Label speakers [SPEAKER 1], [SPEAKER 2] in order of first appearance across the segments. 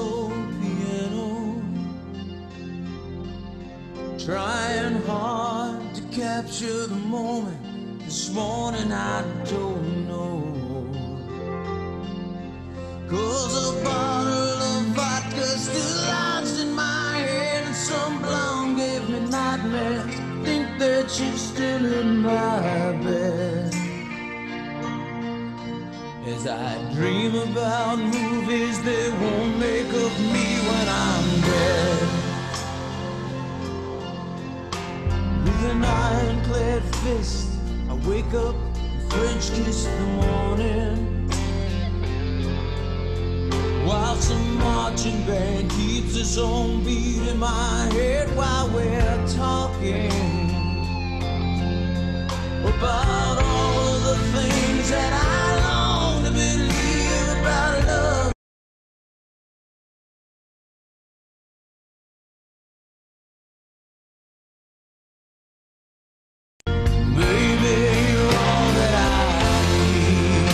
[SPEAKER 1] old piano, trying hard to capture the moment. This morning I don't know, 'cause a bottle of vodka still lodged in my head, and some blonde gave me nightmares. Think that she's still in my bed, as I dream about movies they won't make of me when I'm dead. With an ironclad fist I wake up and French kiss the morning, while some marching band keeps its own beat in my head while we're talking about all of the things that I long to believe about love. Baby, you're all that I need.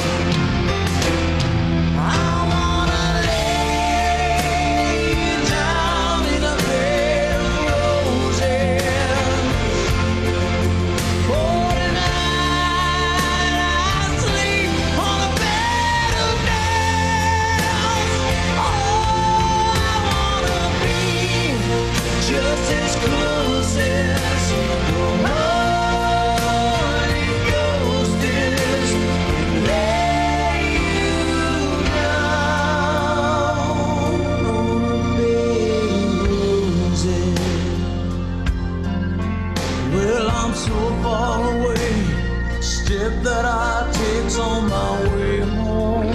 [SPEAKER 1] I wanna lay you down in a bed of roses. For tonight I sleep on a bed of nails. Oh, I wanna be just as close as the Holy Ghost is. Lay you down on a bed of roses. Well, I'm so far away, step that I take's on my way home.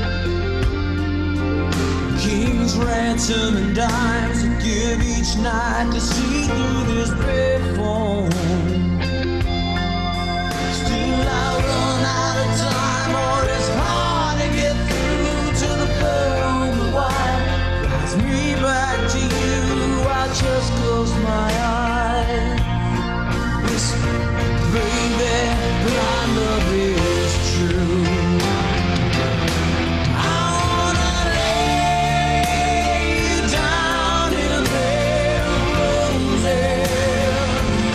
[SPEAKER 1] King's ransom and dimes I give each night to see through this bed phone. Still I run out of time, or it's hard to get through to the pearl white. Flies me back to you, I just close my eyes. Whisper, baby, blind love is true. I wanna lay you down in a bed of roses.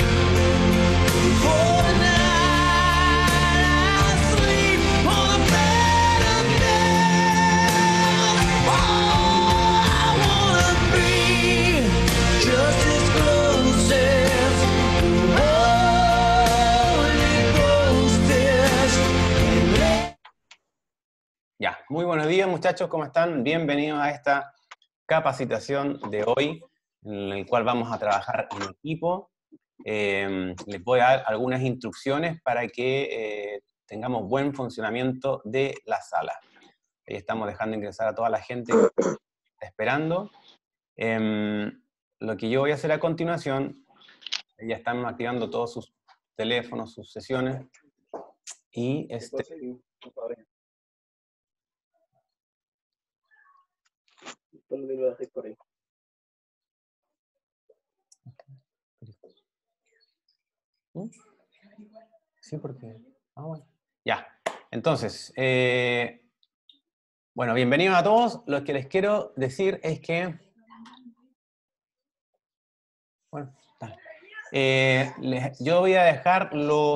[SPEAKER 1] For tonight I sleep on a bed of nails. Oh, I wanna be just as close as the Holy Ghost is.
[SPEAKER 2] Ya, muy buenos días muchachos, ¿cómo están? Bienvenidos a esta capacitación de hoy, en el cual vamos a trabajar en equipo. Les voy a dar algunas instrucciones para que tengamos buen funcionamiento de la sala. Ahí estamos dejando ingresar a toda la gente que está esperando. Lo que yo voy a hacer a continuación, ya están activando todos sus teléfonos, sus sesiones, y sí, porque... bueno. Ya, entonces, bueno, bienvenidos a todos. Lo que les quiero decir es que... Bueno, yo voy a dejar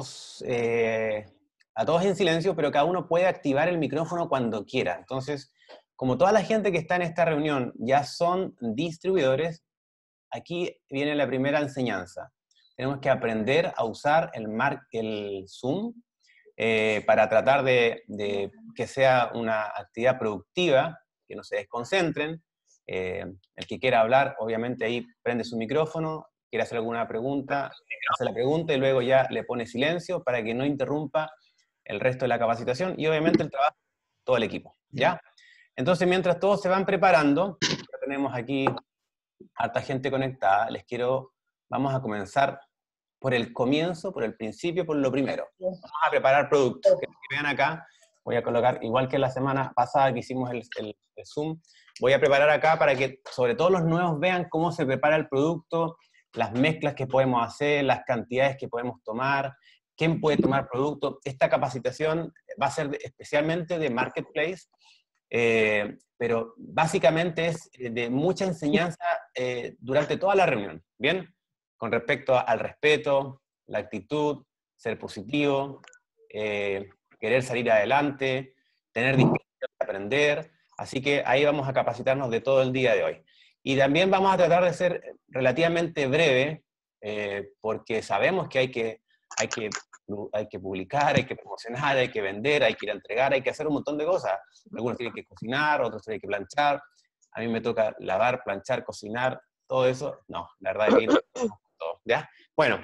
[SPEAKER 2] a todos en silencio, pero cada uno puede activar el micrófono cuando quiera. Entonces, como toda la gente que está en esta reunión ya son distribuidores, aquí viene la primera enseñanza. Tenemos que aprender a usar el Zoom para tratar de que sea una actividad productiva, que no se desconcentren. El que quiera hablar, obviamente ahí prende su micrófono, quiere hacer alguna pregunta, hace la pregunta y luego ya le pone silencio para que no interrumpa el resto de la capacitación y obviamente el trabajo de todo el equipo, ¿ya? Entonces, mientras todos se van preparando, ya tenemos aquí harta gente conectada, vamos a comenzar por el comienzo, por el principio, por lo primero. Vamos a preparar productos. Que vean acá, voy a colocar, igual que la semana pasada que hicimos el Zoom, voy a preparar acá para que sobre todo los nuevos vean cómo se prepara el producto, las mezclas que podemos hacer, las cantidades que podemos tomar, quién puede tomar producto. Esta capacitación va a ser especialmente de Marketplace, pero básicamente es de mucha enseñanza durante toda la reunión, ¿bien? Con respecto al respeto, la actitud, ser positivo, querer salir adelante, tener disposición de aprender, así que ahí vamos a capacitarnos de todo el día de hoy. Y también vamos a tratar de ser relativamente breve, porque sabemos que hay que publicar, hay que promocionar, hay que vender, hay que ir a entregar, hay que hacer un montón de cosas. Algunos tienen que cocinar, otros tienen que planchar, a mí me toca lavar, planchar, cocinar, todo eso. No, la verdad es que no, ¿ya? Bueno.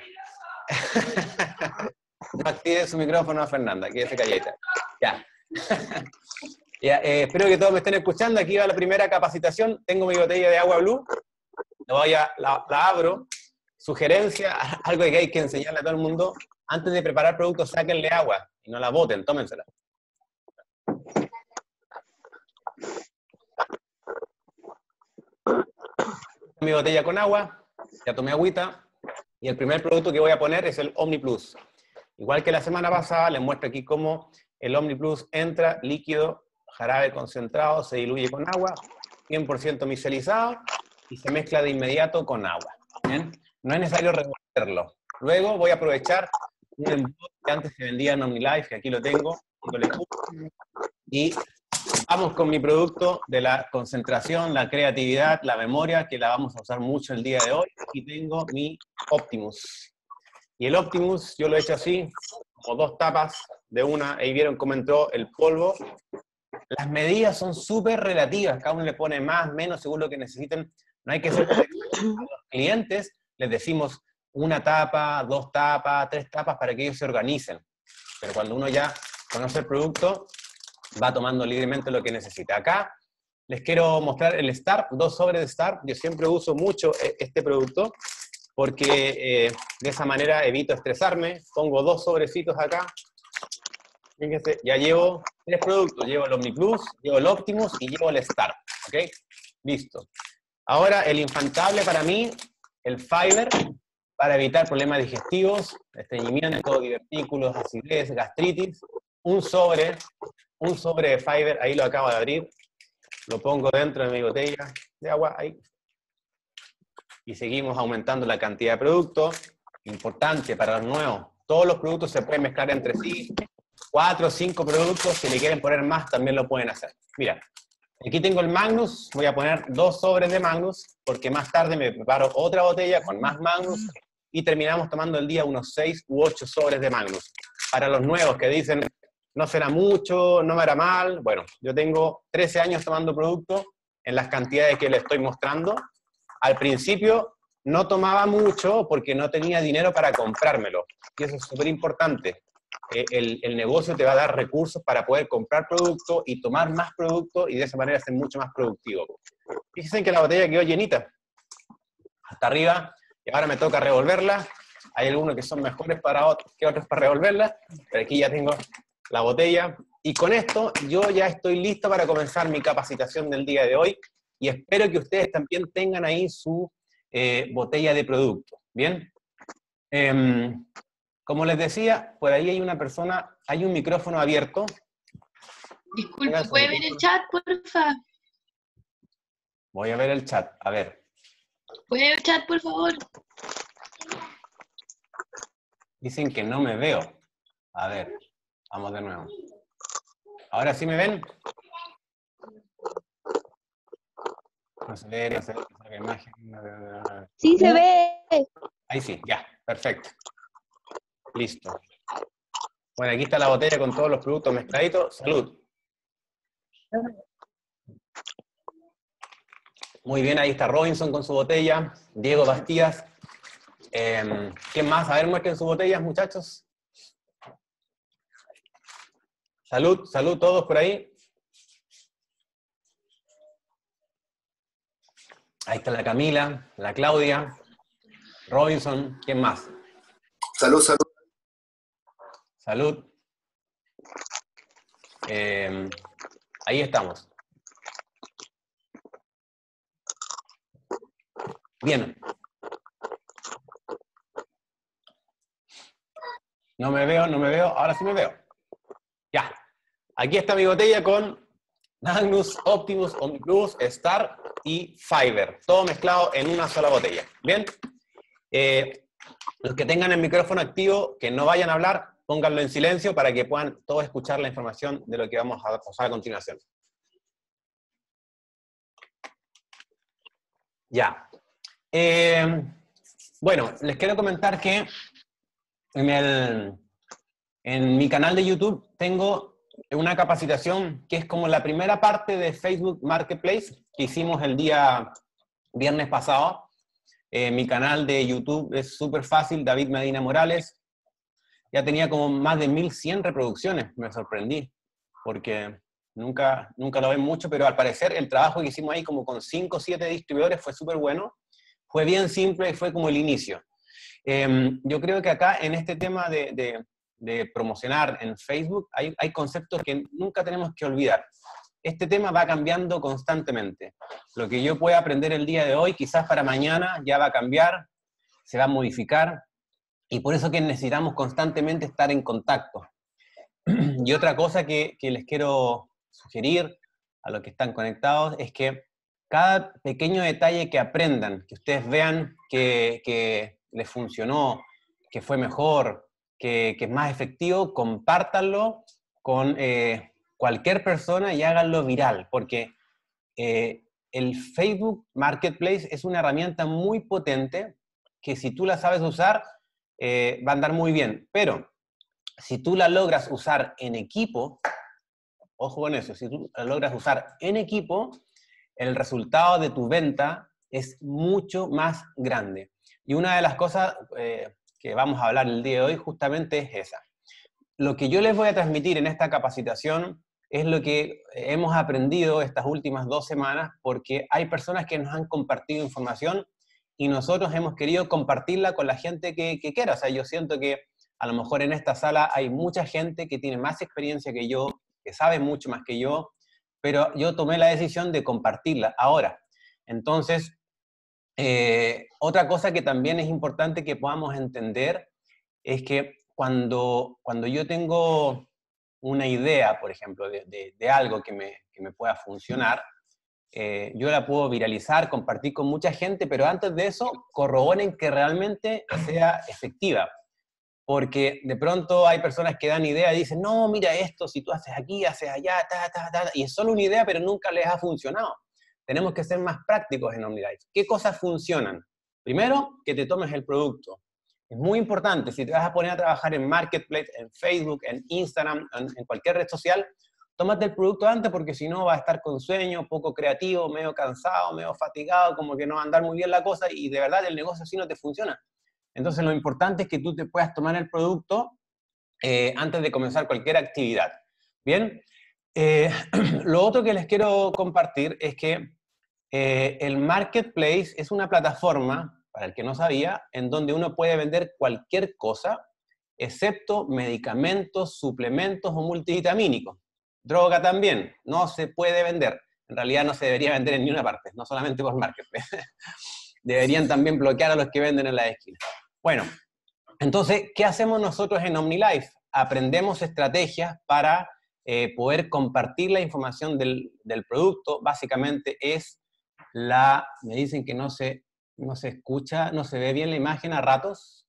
[SPEAKER 2] No active su micrófono a Fernanda, quédese calladita. Ya. Ya, espero que todos me estén escuchando. Aquí va la primera capacitación. Tengo mi botella de agua Blue. La abro. Sugerencia, algo que hay que enseñarle a todo el mundo. Antes de preparar productos, sáquenle agua y no la boten, tómensela. Mi botella con agua, ya tomé agüita. Y el primer producto que voy a poner es el OmniPlus. Igual que la semana pasada, les muestro aquí cómo el OmniPlus entra líquido, jarabe concentrado, se diluye con agua, 100% michelizado, y se mezcla de inmediato con agua. ¿Bien? No es necesario revolverlo. Luego voy a aprovechar un embudo que antes se vendía en OmniLife, que aquí lo tengo, y vamos con mi producto de la concentración, la creatividad, la memoria, que la vamos a usar mucho el día de hoy. Aquí tengo mi Optimus. Y el Optimus yo lo he hecho así, como 2 tapas de una, ahí vieron cómo entró el polvo. Las medidas son súper relativas, cada uno le pone más, menos, según lo que necesiten. No hay que ser... A los clientes les decimos 1 tapa, 2 tapas, 3 tapas para que ellos se organicen. Pero cuando uno ya conoce el producto, va tomando libremente lo que necesita. Acá les quiero mostrar el Star, 2 sobres de Star. Yo siempre uso mucho este producto, porque de esa manera evito estresarme. Pongo 2 sobrecitos acá. Fíjense, ya llevo 3 productos. Llevo el OmniPlus, llevo el Optimus y llevo el Star. ¿Ok? Listo. Ahora el infaltable para mí, el Fiber, para evitar problemas digestivos, estreñimiento, divertículos, acidez, gastritis. Un sobre de Fiber, ahí lo acabo de abrir. Lo pongo dentro de mi botella de agua, ahí. Y seguimos aumentando la cantidad de productos. Importante para los nuevos, todos los productos se pueden mezclar entre sí. 4 o 5 productos, si le quieren poner más, también lo pueden hacer. Mira, aquí tengo el Magnus, voy a poner 2 sobres de Magnus, porque más tarde me preparo otra botella con más Magnus, y terminamos tomando el día unos 6 u 8 sobres de Magnus. Para los nuevos que dicen, no será mucho, no me hará mal, bueno, yo tengo 13 años tomando producto en las cantidades que les estoy mostrando. Al principio no tomaba mucho porque no tenía dinero para comprármelo. Y eso es súper importante. El negocio te va a dar recursos para poder comprar producto y tomar más producto y de esa manera ser mucho más productivo. Fíjense que la botella quedó llenita. Hasta arriba. Y ahora me toca revolverla. Hay algunos que son mejores que otros para revolverla. Pero aquí ya tengo la botella. Y con esto yo ya estoy listo para comenzar mi capacitación del día de hoy. Y espero que ustedes también tengan ahí su botella de producto. ¿Bien? Como les decía, por ahí hay una persona, hay un micrófono abierto.
[SPEAKER 3] Disculpe, ¿puede ver el chat, porfa?
[SPEAKER 2] Voy a ver el chat, a ver.
[SPEAKER 3] ¿Puede ver el chat, por favor?
[SPEAKER 2] Dicen que no me veo. A ver, vamos de nuevo. ¿Ahora sí me ven? No se ve, la imagen.
[SPEAKER 4] Sí, se ve.
[SPEAKER 2] Ahí sí, ya, perfecto. Listo. Bueno, aquí está la botella con todos los productos mezcladitos. ¡Salud! Muy bien, ahí está Robinson con su botella. Diego Bastías. ¿Quién más? A ver, muestren sus botellas, muchachos. Salud, salud todos por ahí. Ahí está la Camila, la Claudia, Robinson. ¿Quién más?
[SPEAKER 5] Salud, salud.
[SPEAKER 2] Salud. Ahí estamos. Bien. No me veo, ahora sí me veo. Ya. Aquí está mi botella con Magnus, Optimus, OmniPlus, Star y Fiverr. Todo mezclado en una sola botella. Bien. Los que tengan el micrófono activo, que no vayan a hablar, pónganlo en silencio para que puedan todos escuchar la información de lo que vamos a pasar a continuación. Ya. Bueno, les quiero comentar que en mi canal de YouTube tengo una capacitación que es como la primera parte de Facebook Marketplace que hicimos el día viernes pasado. Mi canal de YouTube es súper fácil, David Medina Morales. Ya tenía como más de 1100 reproducciones, me sorprendí, porque nunca lo ven mucho, pero al parecer el trabajo que hicimos ahí como con 5 o 7 distribuidores fue súper bueno. Fue bien simple y fue como el inicio. Yo creo que acá en este tema de promocionar en Facebook hay conceptos que nunca tenemos que olvidar. Este tema va cambiando constantemente. Lo que yo pueda aprender el día de hoy, quizás para mañana ya va a cambiar, se va a modificar, y por eso que necesitamos constantemente estar en contacto. Y otra cosa que les quiero sugerir a los que están conectados es que cada pequeño detalle que aprendan, que ustedes vean que les funcionó, que fue mejor, que es más efectivo, compártanlo con cualquier persona y háganlo viral, porque el Facebook Marketplace es una herramienta muy potente que si tú la sabes usar, va a andar muy bien, pero si tú la logras usar en equipo, ojo con eso, si tú la logras usar en equipo, el resultado de tu venta es mucho más grande. Y una de las cosas que vamos a hablar el día de hoy justamente es esa. Lo que yo les voy a transmitir en esta capacitación es lo que hemos aprendido estas últimas 2 semanas, porque hay personas que nos han compartido información y nosotros hemos querido compartirla con la gente que quiera. O sea, yo siento que a lo mejor en esta sala hay mucha gente que tiene más experiencia que yo, que sabe mucho más que yo, pero yo tomé la decisión de compartirla ahora. Entonces, otra cosa que también es importante que podamos entender es que cuando yo tengo una idea, por ejemplo, de algo que me pueda funcionar, yo la puedo viralizar, compartir con mucha gente, pero antes de eso, corroboren que realmente sea efectiva. Porque de pronto hay personas que dan idea y dicen, no, mira esto, si tú haces aquí, haces allá, y es solo una idea, pero nunca les ha funcionado. Tenemos que ser más prácticos en OmniLife. ¿Qué cosas funcionan? Primero, que te tomes el producto. Es muy importante, si te vas a poner a trabajar en Marketplace, en Facebook, en Instagram, en cualquier red social, tómate el producto antes porque si no vas a estar con sueño, poco creativo, medio cansado, medio fatigado, como que no va a andar muy bien la cosa y de verdad el negocio así no te funciona. Entonces lo importante es que tú te puedas tomar el producto antes de comenzar cualquier actividad. Bien, lo otro que les quiero compartir es que el Marketplace es una plataforma, para el que no sabía, en donde uno puede vender cualquier cosa, excepto medicamentos, suplementos o multivitamínicos. Droga también, no se puede vender. En realidad no se debería vender en ninguna parte, no solamente por Marketplace. Deberían también bloquear a los que venden en la esquina. Bueno, entonces, ¿qué hacemos nosotros en OmniLife? Aprendemos estrategias para poder compartir la información del producto. Básicamente es me dicen que no se escucha, no se ve bien la imagen a ratos.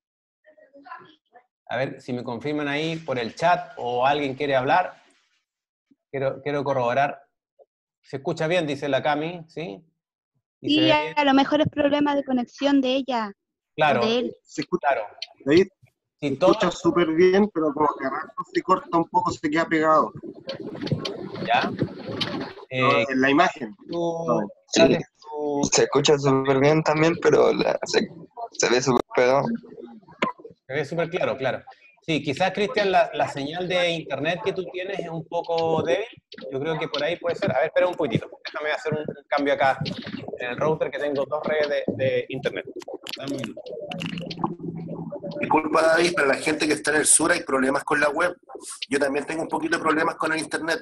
[SPEAKER 2] A ver si me confirman ahí por el chat o alguien quiere hablar. Quiero corroborar. ¿Se escucha bien? Dice la Cami, ¿sí?
[SPEAKER 4] Sí, a lo mejor es problema de conexión de ella.
[SPEAKER 2] Claro,
[SPEAKER 4] de él.
[SPEAKER 5] Se escucha,
[SPEAKER 2] claro.
[SPEAKER 5] David,
[SPEAKER 2] Si
[SPEAKER 5] se escucha súper bien, pero como que a rato se corta un poco, se queda pegado.
[SPEAKER 2] ¿Ya?
[SPEAKER 5] En la imagen.
[SPEAKER 6] Sí, se escucha súper bien también, pero se ve súper pegado.
[SPEAKER 2] Se ve súper claro, claro. Sí, quizás, Cristian, la señal de internet que tú tienes es un poco débil. Yo creo que por ahí puede ser. A ver, espera un poquitito. Déjame hacer un cambio acá en el router que tengo 2 redes de internet. Dame un minuto.
[SPEAKER 7] Disculpa, David, para la gente que está en el sur hay problemas con la web. Yo también tengo un poquito de problemas con el internet.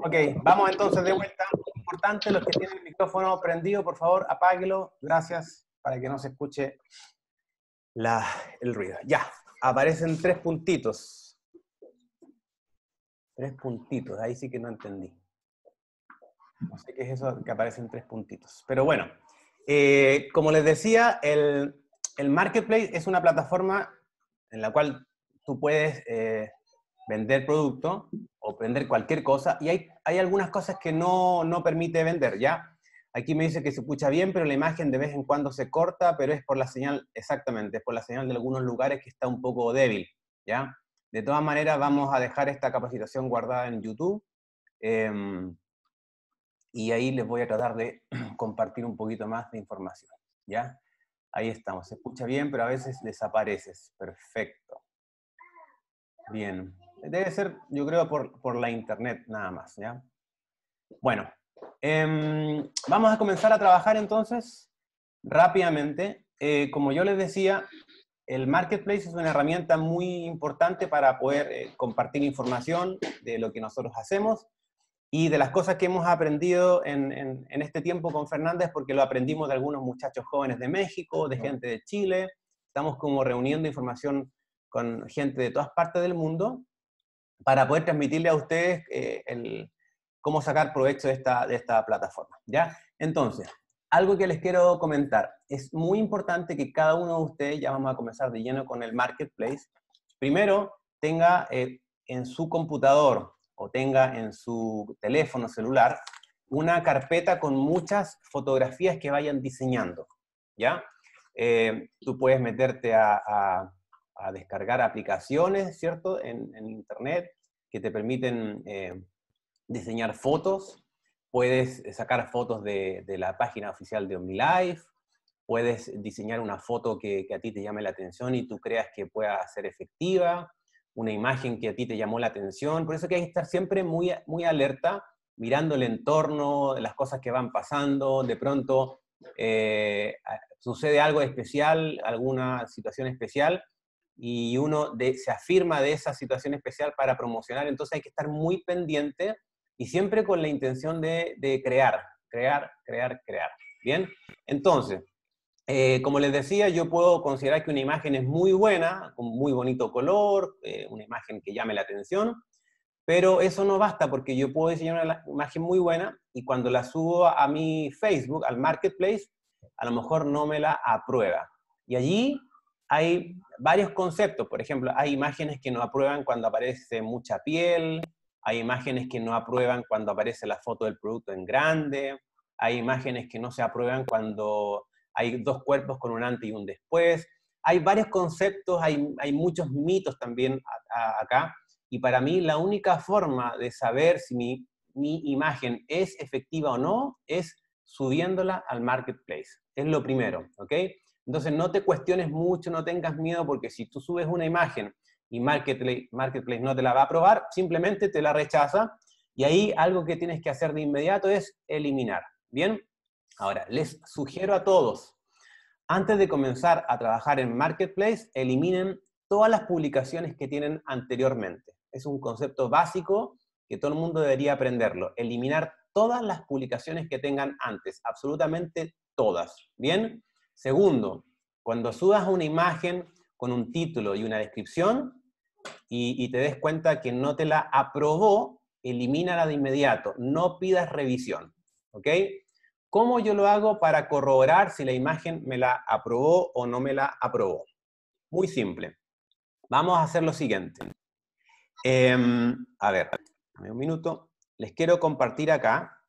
[SPEAKER 2] Ok, vamos entonces de vuelta. Importante, los que tienen el micrófono prendido, por favor, apáguelo. Gracias, para que no se escuche el ruido. Ya, aparecen 3 puntitos. 3 puntitos, ahí sí que no entendí. No sé qué es eso que aparecen 3 puntitos. Pero bueno, como les decía, el Marketplace es una plataforma en la cual tú puedes vender producto o vender cualquier cosa, y hay algunas cosas que no permite vender, ¿ya? Aquí me dice que se escucha bien, pero la imagen de vez en cuando se corta, pero es por la señal, exactamente, es por la señal de algunos lugares que está un poco débil, ¿ya? De todas maneras, vamos a dejar esta capacitación guardada en YouTube, y ahí les voy a tratar de compartir un poquito más de información, ¿ya? Ahí estamos, se escucha bien, pero a veces desapareces. Perfecto. Bien. Debe ser, yo creo, por la internet nada más, ¿ya? Bueno, vamos a comenzar a trabajar entonces rápidamente. Como yo les decía, el Marketplace es una herramienta muy importante para poder compartir información de lo que nosotros hacemos y de las cosas que hemos aprendido en este tiempo con Fernández, porque lo aprendimos de algunos muchachos jóvenes de México, de gente de Chile. Estamos como reuniendo información con gente de todas partes del mundo para poder transmitirle a ustedes cómo sacar provecho de esta plataforma, ¿ya? Entonces, algo que les quiero comentar. Es muy importante que cada uno de ustedes, ya vamos a comenzar de lleno con el Marketplace, primero tenga en su computador o tenga en su teléfono celular una carpeta con muchas fotografías que vayan diseñando, ¿ya? Tú puedes meterte a descargar aplicaciones, ¿cierto? En internet que te permiten diseñar fotos. Puedes sacar fotos de la página oficial de OmniLife, puedes diseñar una foto que a ti te llame la atención y tú creas que pueda ser efectiva, una imagen que a ti te llamó la atención. Por eso que hay que estar siempre muy, muy alerta, mirando el entorno, las cosas que van pasando. De pronto sucede algo especial, alguna situación especial, y uno se afirma de esa situación especial para promocionar. Entonces hay que estar muy pendiente y siempre con la intención de crear. ¿Bien? Entonces, como les decía, yo puedo considerar que una imagen es muy buena, con muy bonito color, una imagen que llame la atención, pero eso no basta, porque yo puedo diseñar una imagen muy buena y cuando la subo a mi Facebook, al Marketplace, a lo mejor no me la aprueba. Y allí hay varios conceptos. Por ejemplo, hay imágenes que no aprueban cuando aparece mucha piel, hay imágenes que no aprueban cuando aparece la foto del producto en grande, hay imágenes que no se aprueban cuando hay 2 cuerpos con un antes y un después. Hay varios conceptos, hay muchos mitos también acá, y para mí la única forma de saber si mi imagen es efectiva o no es subiéndola al Marketplace. Es lo primero, ¿ok? Entonces no te cuestiones mucho, no tengas miedo, porque si tú subes una imagen y Marketplace no te la va a aprobar, simplemente te la rechaza, y ahí algo que tienes que hacer de inmediato es eliminar. ¿Bien? Ahora, les sugiero a todos, antes de comenzar a trabajar en Marketplace, eliminen todas las publicaciones que tienen anteriormente. Es un concepto básico que todo el mundo debería aprenderlo. Eliminar todas las publicaciones que tengan antes, absolutamente todas. ¿Bien? Segundo, cuando subas una imagen con un título y una descripción y te des cuenta que no te la aprobó, elimínala de inmediato. No pidas revisión. ¿Ok? ¿Cómo yo lo hago para corroborar si la imagen me la aprobó o no me la aprobó? Muy simple. Vamos a hacer lo siguiente. A ver, dame un minuto. Les quiero compartir acá.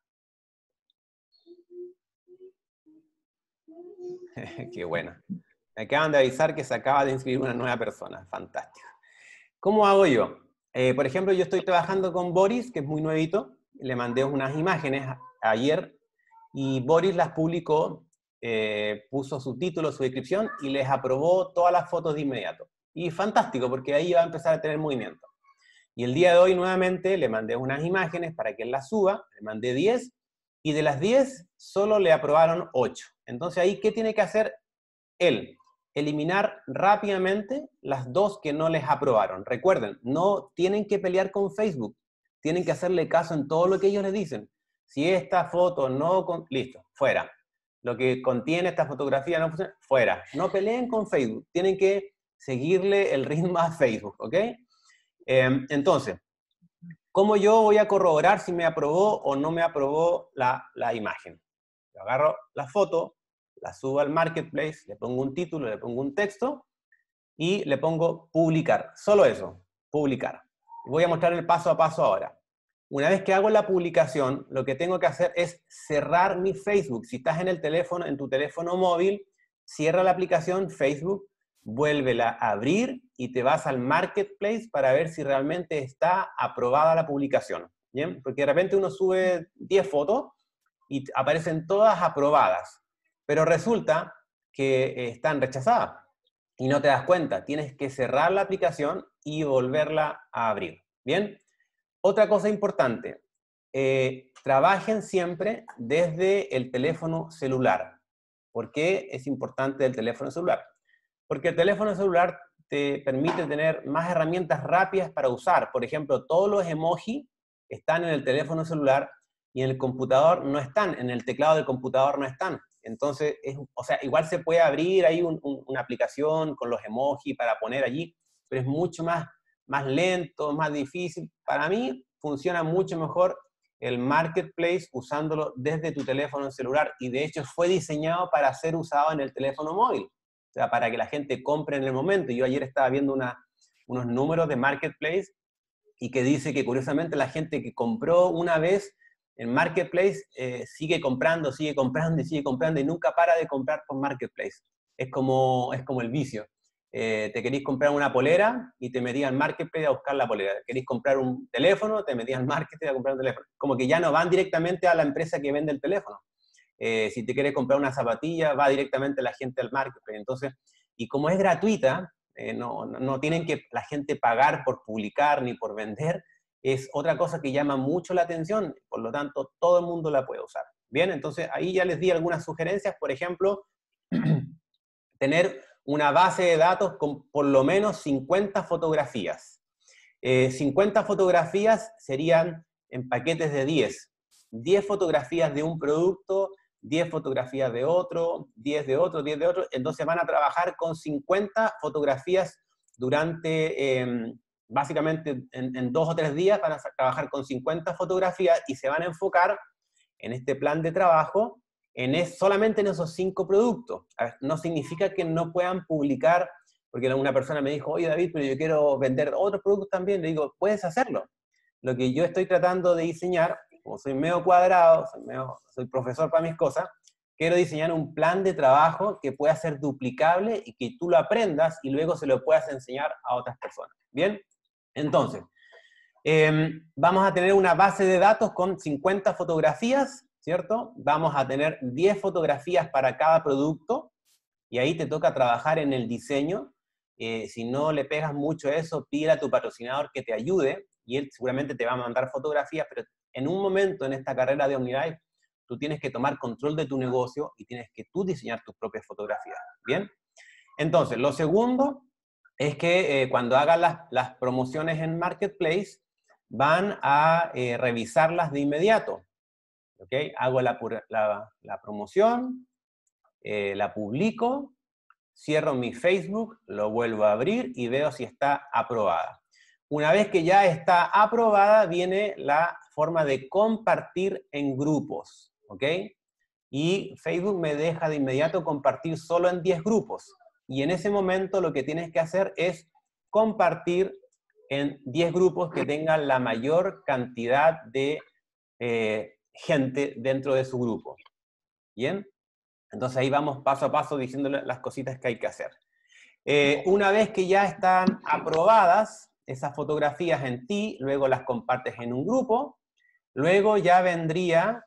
[SPEAKER 2] Qué buena. Me acaban de avisar que se acaba de inscribir una nueva persona. Fantástico. ¿Cómo hago yo? Por ejemplo, yo estoy trabajando con Boris, que es muy nuevito. Le mandé unas imágenes ayer y Boris las publicó, puso su título, su descripción y les aprobó todas las fotos de inmediato. Y fantástico, porque ahí va a empezar a tener movimiento. Y el día de hoy nuevamente le mandé unas imágenes para que él las suba, le mandé 10, y de las 10 solo le aprobaron 8. Entonces ahí, ¿qué tiene que hacer él? Eliminar rápidamente las 2 que no les aprobaron. Recuerden, no tienen que pelear con Facebook. tienen que hacerle caso en todo lo que ellos les dicen. Si esta foto no... listo, fuera. Lo que contiene esta fotografía no funciona, fuera. No peleen con Facebook, tienen que seguirle el ritmo a Facebook, ¿ok? Entonces, ¿cómo yo voy a corroborar si me aprobó o no me aprobó la imagen? Yo agarro la foto, la subo al Marketplace, le pongo un título, le pongo un texto y le pongo publicar. Solo eso, publicar. Voy a mostrar el paso a paso ahora. Una vez que hago la publicación, lo que tengo que hacer es cerrar mi Facebook. Si estás en el teléfono, en tu teléfono móvil, cierra la aplicación Facebook, vuélvela a abrir y te vas al Marketplace para ver si realmente está aprobada la publicación. ¿Bien? Porque de repente uno sube 10 fotos y aparecen todas aprobadas, pero resulta que están rechazadas y no te das cuenta. Tienes que cerrar la aplicación y volverla a abrir. ¿Bien? Otra cosa importante, trabajen siempre desde el teléfono celular. ¿Por qué es importante el teléfono celular? Porque el teléfono celular te permite tener más herramientas rápidas para usar. Por ejemplo, todos los emojis están en el teléfono celular y en el computador no están, en el teclado del computador no están. Entonces, o sea, igual se puede abrir ahí una aplicación con los emojis para poner allí, pero es mucho más lento, más difícil. Para mí funciona mucho mejor el Marketplace usándolo desde tu teléfono celular, y de hecho fue diseñado para ser usado en el teléfono móvil, o sea, para que la gente compre en el momento. Yo ayer estaba viendo unos números de Marketplace y que dice que curiosamente la gente que compró una vez en Marketplace sigue comprando y sigue comprando y nunca para de comprar por Marketplace. Es como el vicio. Te queréis comprar una polera y te metías al Marketplace a buscar la polera. Queréis comprar un teléfono, te metías al Marketplace a comprar un teléfono. Como que ya no van directamente a la empresa que vende el teléfono. Si te quieres comprar una zapatilla, va directamente la gente al Marketplace. Entonces, y como es gratuita, no tienen que la gente pagar por publicar ni por vender, es otra cosa que llama mucho la atención, por lo tanto, todo el mundo la puede usar. Bien, entonces ahí ya les di algunas sugerencias, por ejemplo, tener una base de datos con por lo menos 50 fotografías. 50 fotografías serían en paquetes de 10. 10 fotografías de un producto, 10 fotografías de otro, 10 de otro, 10 de otro. Entonces van a trabajar con 50 fotografías durante, básicamente en 2 o 3 días van a trabajar con 50 fotografías y se van a enfocar en este plan de trabajo solamente en esos 5 productos. No significa que no puedan publicar, porque una persona me dijo, oye David, pero yo quiero vender otros productos también. Le digo, puedes hacerlo. Lo que yo estoy tratando de diseñar, como soy medio cuadrado, soy profesor para mis cosas, quiero diseñar un plan de trabajo que pueda ser duplicable y que tú lo aprendas y luego se lo puedas enseñar a otras personas. ¿Bien? Entonces, vamos a tener una base de datos con 50 fotografías, ¿cierto? Vamos a tener 10 fotografías para cada producto, y ahí te toca trabajar en el diseño. Si no le pegas mucho a eso, pide a tu patrocinador que te ayude, y él seguramente te va a mandar fotografías, pero en un momento en esta carrera de OmniLife, tú tienes que tomar control de tu negocio y tienes que tú diseñar tus propias fotografías, ¿bien? Entonces, lo segundo es que cuando hagan las promociones en Marketplace, van a revisarlas de inmediato. ¿Ok? Hago la promoción, la publico, cierro mi Facebook, lo vuelvo a abrir y veo si está aprobada. Una vez que ya está aprobada, viene la forma de compartir en grupos. ¿Ok? Y Facebook me deja de inmediato compartir solo en 10 grupos. Y en ese momento lo que tienes que hacer es compartir en 10 grupos que tengan la mayor cantidad de gente dentro de su grupo. ¿Bien? Entonces ahí vamos paso a paso diciéndole las cositas que hay que hacer. Una vez que ya están aprobadas esas fotografías en ti, luego las compartes en un grupo, luego ya vendría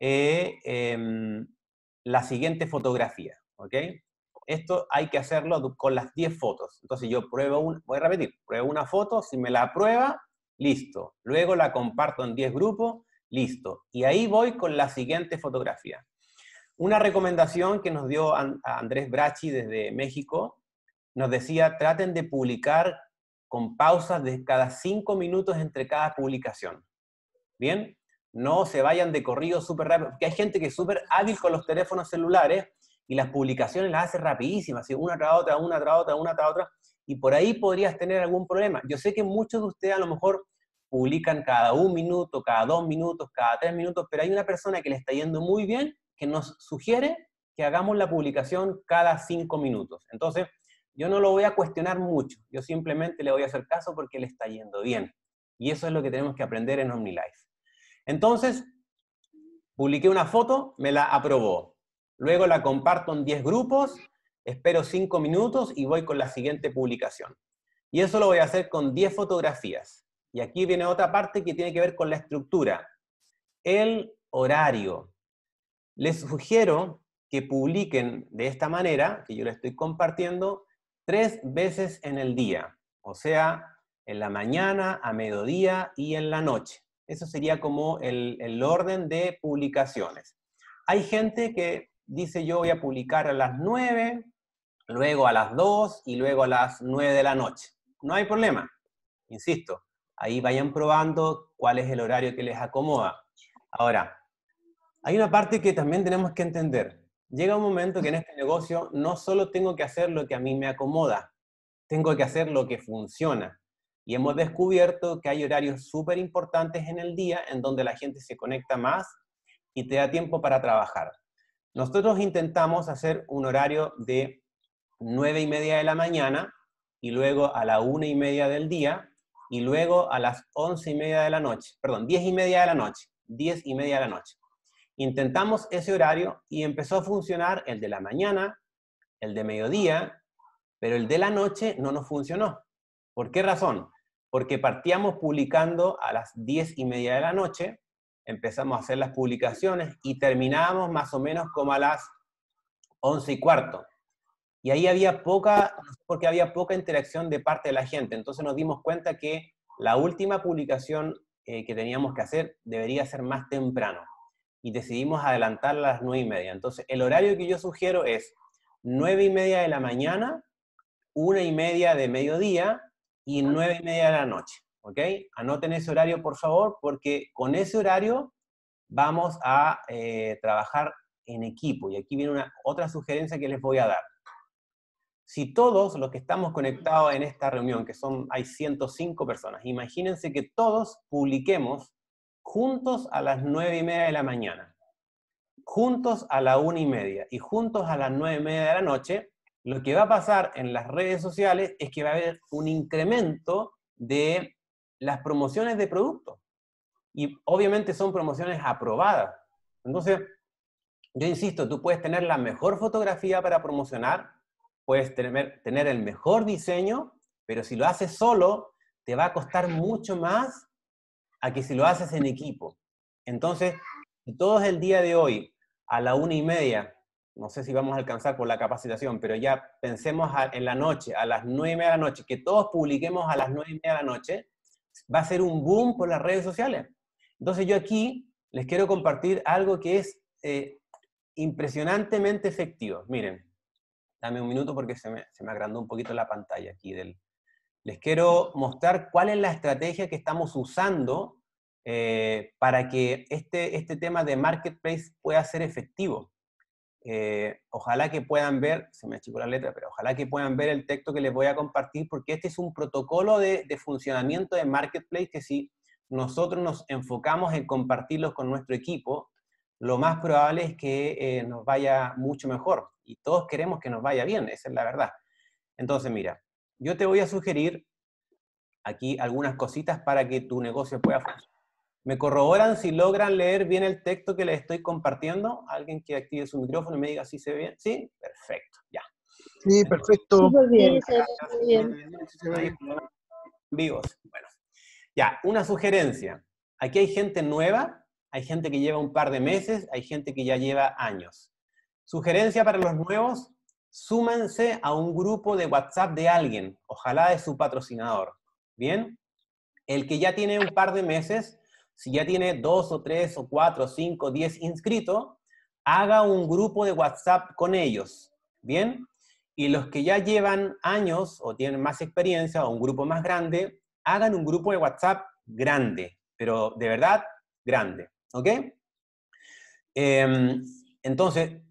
[SPEAKER 2] la siguiente fotografía. ¿Ok? Esto hay que hacerlo con las 10 fotos. Entonces yo voy a repetir, pruebo una foto, si me la aprueba, listo. Luego la comparto en 10 grupos, listo. Y ahí voy con la siguiente fotografía. Una recomendación que nos dio Andrés Bracci desde México, nos decía, traten de publicar con pausas de cada 5 minutos entre cada publicación. ¿bien? No se vayan de corrido súper rápido, porque hay gente que es súper hábil con los teléfonos celulares y las publicaciones las hace rapidísimas, ¿sí? Una tras otra, una tras otra, una tras otra, y por ahí podrías tener algún problema. Yo sé que muchos de ustedes a lo mejor publican cada 1 minuto, cada 2 minutos, cada 3 minutos, pero hay una persona que le está yendo muy bien, que nos sugiere que hagamos la publicación cada 5 minutos. Entonces, yo no lo voy a cuestionar mucho, yo simplemente le voy a hacer caso porque le está yendo bien. Y eso es lo que tenemos que aprender en OmniLife. Entonces, publiqué una foto, me la aprobó. Luego la comparto en 10 grupos, espero 5 minutos y voy con la siguiente publicación. Y eso lo voy a hacer con 10 fotografías. Y aquí viene otra parte que tiene que ver con la estructura. El horario. Les sugiero que publiquen de esta manera, que yo les estoy compartiendo, 3 veces en el día. O sea, en la mañana, a mediodía y en la noche. Eso sería como el orden de publicaciones. Hay gente que dice yo voy a publicar a las 9, luego a las 2 y luego a las 9 de la noche. No hay problema. Insisto, ahí vayan probando cuál es el horario que les acomoda. Ahora, hay una parte que también tenemos que entender. Llega un momento que en este negocio no solo tengo que hacer lo que a mí me acomoda, tengo que hacer lo que funciona. Y hemos descubierto que hay horarios súper importantes en el día en donde la gente se conecta más y te da tiempo para trabajar. Nosotros intentamos hacer un horario de 9:30 de la mañana y luego a la 1:30 del día y luego a las 11:30 de la noche, perdón, 10:30 de la noche, 10:30 de la noche. Intentamos ese horario y empezó a funcionar el de la mañana, el de mediodía, pero el de la noche no nos funcionó. ¿Por qué razón? Porque partíamos publicando a las 10:30 de la noche, empezamos a hacer las publicaciones y terminábamos más o menos como a las 11:15. Y ahí había porque había poca interacción de parte de la gente. Entonces nos dimos cuenta que la última publicación que teníamos que hacer debería ser más temprano. Y decidimos adelantarla a las 9:30. Entonces el horario que yo sugiero es 9:30 de la mañana, 1:30 de mediodía, y 9:30 de la noche, ¿ok? Anoten ese horario, por favor, porque con ese horario vamos a trabajar en equipo. Y aquí viene otra sugerencia que les voy a dar. Si todos los que estamos conectados en esta reunión, que hay 105 personas, imagínense que todos publiquemos juntos a las 9:30 de la mañana, juntos a la 1:30 y juntos a las 9:30 de la noche, lo que va a pasar en las redes sociales es que va a haber un incremento de las promociones de productos. Y obviamente son promociones aprobadas. Entonces, yo insisto, tú puedes tener la mejor fotografía para promocionar, puedes tener el mejor diseño, pero si lo haces solo, te va a costar mucho más a que si lo haces en equipo. Entonces, si todos el día de hoy, a la 1:30, no sé si vamos a alcanzar por la capacitación, pero ya pensemos en la noche, a las 9:30 de la noche, que todos publiquemos a las 9:30 de la noche, va a ser un boom por las redes sociales. Entonces yo aquí les quiero compartir algo que es impresionantemente efectivo. Miren, dame un minuto porque se me agrandó un poquito la pantalla aquí. Les quiero mostrar cuál es la estrategia que estamos usando para que este tema de Marketplace pueda ser efectivo. Ojalá que puedan ver, se me achicó la letra, pero ojalá que puedan ver el texto que les voy a compartir, porque este es un protocolo de funcionamiento de Marketplace que si nosotros nos enfocamos en compartirlos con nuestro equipo, lo más probable es que nos vaya mucho mejor. Y todos queremos que nos vaya bien, esa es la verdad. Entonces, mira, yo te voy a sugerir aquí algunas cositas para que tu negocio pueda funcionar. ¿Me corroboran si logran leer bien el texto que les estoy compartiendo? ¿Alguien que active su micrófono y me diga si se ve bien? ¿Sí? Perfecto, ya.
[SPEAKER 8] Sí, perfecto.
[SPEAKER 4] Súper bien,
[SPEAKER 2] Vivos. Bueno, ya, una sugerencia. Aquí hay gente nueva, hay gente que lleva un par de meses, hay gente que ya lleva años. Sugerencia para los nuevos, súmense a un grupo de WhatsApp de alguien, ojalá de su patrocinador. ¿Bien? El que ya tiene un par de meses, si ya tiene 2 o 3 o 4 o 5 o 10 inscritos, haga un grupo de WhatsApp con ellos. ¿Bien? Y los que ya llevan años o tienen más experiencia o un grupo más grande, hagan un grupo de WhatsApp grande. Pero de verdad, grande, ¿ok? Entonces,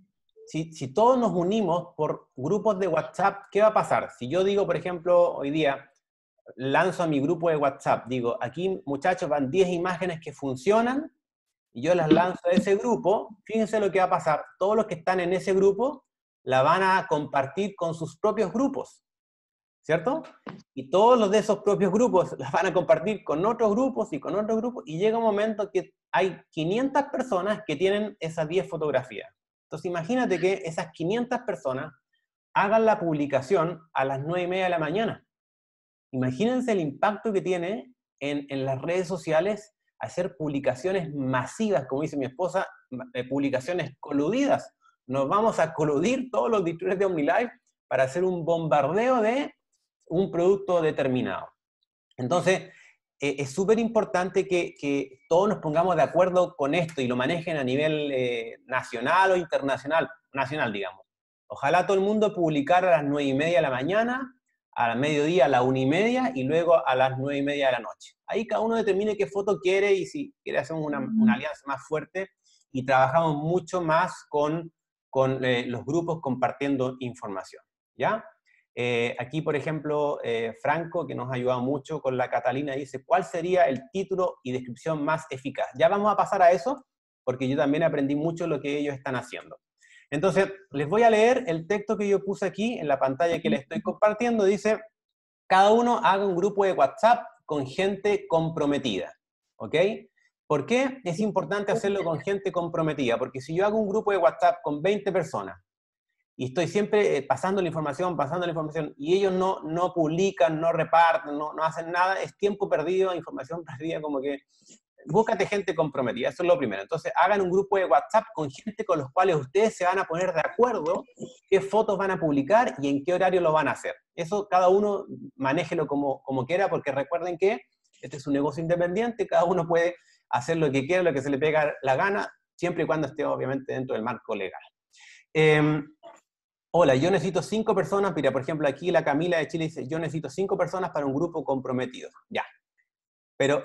[SPEAKER 2] si todos nos unimos por grupos de WhatsApp, ¿qué va a pasar? Si yo digo, por ejemplo, hoy día, lanzo a mi grupo de WhatsApp, digo, aquí muchachos van 10 imágenes que funcionan, y yo las lanzo a ese grupo, fíjense lo que va a pasar. Todos los que están en ese grupo la van a compartir con sus propios grupos, ¿cierto? Y todos los de esos propios grupos las van a compartir con otros grupos y con otros grupos, y llega un momento que hay 500 personas que tienen esas 10 fotografías. Entonces imagínate que esas 500 personas hagan la publicación a las 9:30 de la mañana. Imagínense el impacto que tiene en las redes sociales hacer publicaciones masivas, como dice mi esposa, publicaciones coludidas. Nos vamos a coludir todos los distribuidores de OmniLife para hacer un bombardeo de un producto determinado. Entonces, es súper importante que todos nos pongamos de acuerdo con esto y lo manejen a nivel nacional o internacional, nacional, digamos. Ojalá todo el mundo publicara a las 9:30 de la mañana, al mediodía a las 1:30 y luego a las 9:30 de la noche. Ahí cada uno determine qué foto quiere y si quiere hacer una alianza más fuerte y trabajamos mucho más con los grupos compartiendo información, ¿ya? Aquí, por ejemplo, Franco, que nos ha ayudado mucho con la Catalina, dice, ¿cuál sería el título y descripción más eficaz? Ya vamos a pasar a eso, porque yo también aprendí mucho lo que ellos están haciendo. Entonces, les voy a leer el texto que yo puse aquí en la pantalla que les estoy compartiendo. Dice, cada uno haga un grupo de WhatsApp con gente comprometida, ¿ok? ¿Por qué es importante hacerlo con gente comprometida? Porque si yo hago un grupo de WhatsApp con 20 personas, y estoy siempre pasando la información, y ellos no publican, no reparten, no hacen nada, es tiempo perdido, información perdida, como que búscate gente comprometida, eso es lo primero. Entonces hagan un grupo de WhatsApp con gente con los cuales ustedes se van a poner de acuerdo qué fotos van a publicar y en qué horario lo van a hacer. Eso cada uno manéjelo como quiera, porque recuerden que este es un negocio independiente, cada uno puede hacer lo que quiera, lo que se le pega la gana, siempre y cuando esté obviamente dentro del marco legal. Hola, yo necesito 5 personas, mira, por ejemplo, aquí la Camila de Chile dice, yo necesito 5 personas para un grupo comprometido. Ya. Pero,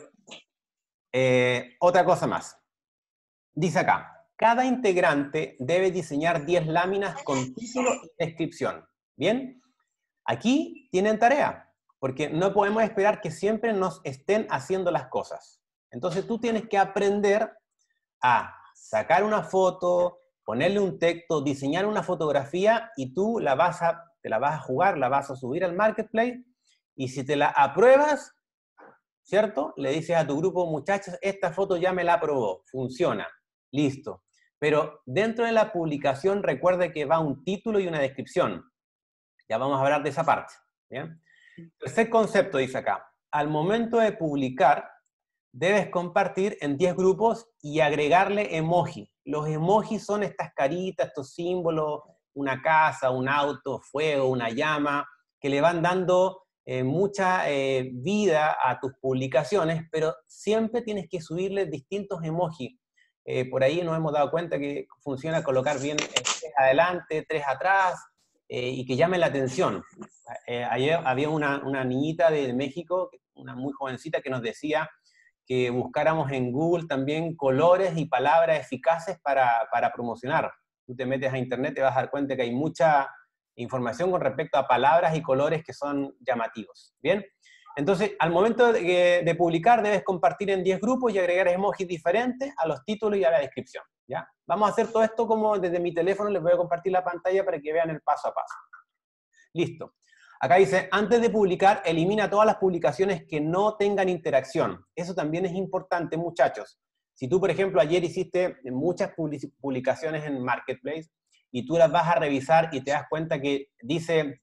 [SPEAKER 2] otra cosa más. Dice acá, cada integrante debe diseñar 10 láminas con título y descripción. ¿Bien? Aquí tienen tarea, porque no podemos esperar que siempre nos estén haciendo las cosas. Entonces tú tienes que aprender a sacar una foto, ponerle un texto, diseñar una fotografía y tú te la vas a jugar, la vas a subir al marketplace y si te la apruebas, ¿cierto? Le dices a tu grupo, muchachos, esta foto ya me la aprobó, funciona, listo. Pero dentro de la publicación recuerde que va un título y una descripción. Ya vamos a hablar de esa parte, ¿bien? Tercer concepto dice acá, al momento de publicar, debes compartir en 10 grupos y agregarle emoji. Los emojis son estas caritas, estos símbolos, una casa, un auto, fuego, una llama, que le van dando mucha vida a tus publicaciones, pero siempre tienes que subirle distintos emojis. Por ahí nos hemos dado cuenta que funciona colocar bien 3 adelante, 3 atrás, y que llamen la atención. Ayer había una niñita de México, una muy jovencita, que nos decía que buscáramos en Google también colores y palabras eficaces para promocionar. Tú te metes a internet, te vas a dar cuenta que hay mucha información con respecto a palabras y colores que son llamativos. ¿Bien? Entonces, al momento de publicar, debes compartir en 10 grupos y agregar emojis diferentes a los títulos y a la descripción. ¿Ya? Vamos a hacer todo esto como desde mi teléfono, les voy a compartir la pantalla para que vean el paso a paso. Listo. Acá dice, antes de publicar, elimina todas las publicaciones que no tengan interacción. Eso también es importante, muchachos. Si tú, por ejemplo, ayer hiciste muchas publicaciones en Marketplace y tú las vas a revisar y te das cuenta que dice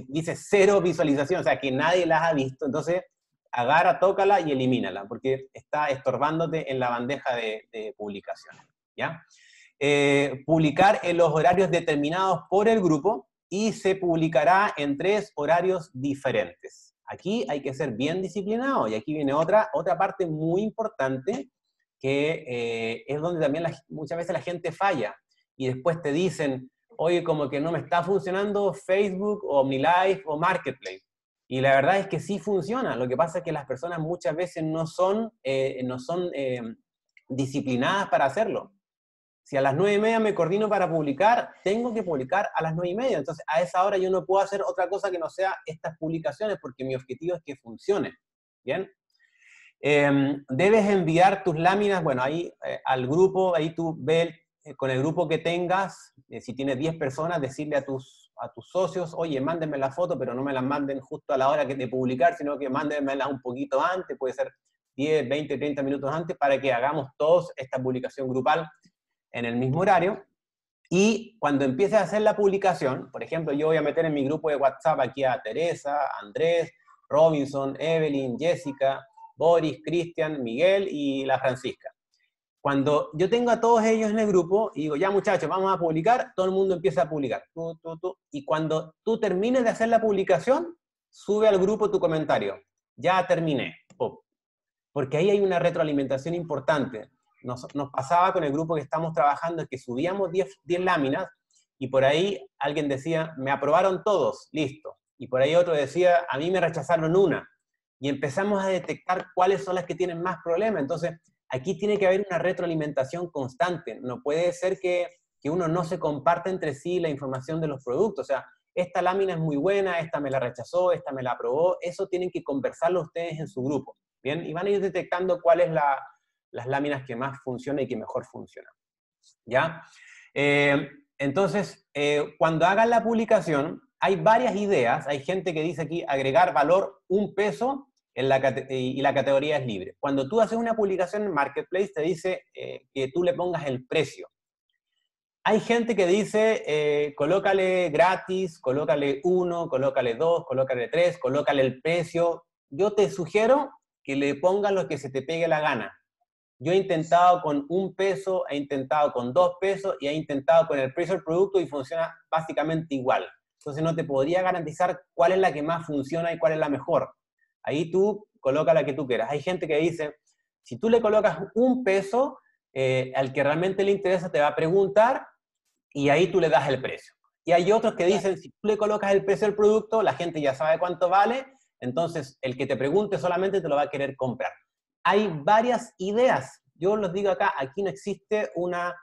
[SPEAKER 2] 0 visualización, o sea, que nadie las ha visto, entonces agarra, tócala y elimínala, porque está estorbándote en la bandeja de publicaciones. ¿Ya? Publicar en los horarios determinados por el grupo, y se publicará en 3 horarios diferentes. Aquí hay que ser bien disciplinado, y aquí viene otra parte muy importante, que es donde también muchas veces la gente falla, y después te dicen, oye, como que no me está funcionando Facebook, o OmniLife, o Marketplace. Y la verdad es que sí funciona, lo que pasa es que las personas muchas veces no son disciplinadas para hacerlo. Si a las 9:30 me coordino para publicar, tengo que publicar a las 9:30. Entonces, a esa hora yo no puedo hacer otra cosa que no sea estas publicaciones, porque mi objetivo es que funcione. ¿Bien? Debes enviar tus láminas, bueno, ahí al grupo, ahí tú ves con el grupo que tengas, si tienes 10 personas, decirle a tus socios, oye, mándenme la foto, pero no me la manden justo a la hora de publicar, sino que mándenmela un poquito antes, puede ser 10, 20, 30 minutos antes, para que hagamos todos esta publicación grupal en el mismo horario. Y cuando empieces a hacer la publicación, por ejemplo, yo voy a meter en mi grupo de WhatsApp aquí a Teresa, Andrés, Robinson, Evelyn, Jessica, Boris, Cristian, Miguel y la Francisca. Cuando yo tengo a todos ellos en el grupo y digo, ya muchachos, vamos a publicar, todo el mundo empieza a publicar. Y cuando tú termines de hacer la publicación, sube al grupo tu comentario. Ya terminé. Porque ahí hay una retroalimentación importante. Nos pasaba con el grupo que estamos trabajando, es que subíamos 10 láminas y por ahí alguien decía, me aprobaron todos, listo. Y por ahí otro decía, a mí me rechazaron una. Y empezamos a detectar cuáles son las que tienen más problemas. Entonces, aquí tiene que haber una retroalimentación constante. No puede ser que uno no se comparte entre sí la información de los productos. O sea, esta lámina es muy buena, esta me la rechazó, esta me la aprobó. Eso tienen que conversarlo ustedes en su grupo. ¿Bien? Y van a ir detectando cuáles las láminas que más funcionan y que mejor funcionan. ¿Ya? Entonces, cuando hagan la publicación, hay varias ideas. Hay gente que dice aquí, agregar valor $1 y la categoría es libre. Cuando tú haces una publicación en Marketplace, te dice que tú le pongas el precio. Hay gente que dice, colócale gratis, colócale 1, colócale 2, colócale 3, colócale el precio. Yo te sugiero que le pongas lo que se te pegue la gana. Yo he intentado con $1, he intentado con $2 y he intentado con el precio del producto y funciona básicamente igual. Entonces no te podría garantizar cuál es la que más funciona y cuál es la mejor. Ahí tú coloca la que tú quieras. Hay gente que dice, si tú le colocas $1, al que realmente le interesa te va a preguntar y ahí tú le das el precio. Y hay otros que dicen, si tú le colocas el precio del producto, la gente ya sabe cuánto vale, entonces el que te pregunte solamente te lo va a querer comprar. Hay varias ideas. Yo los digo acá, aquí no existe una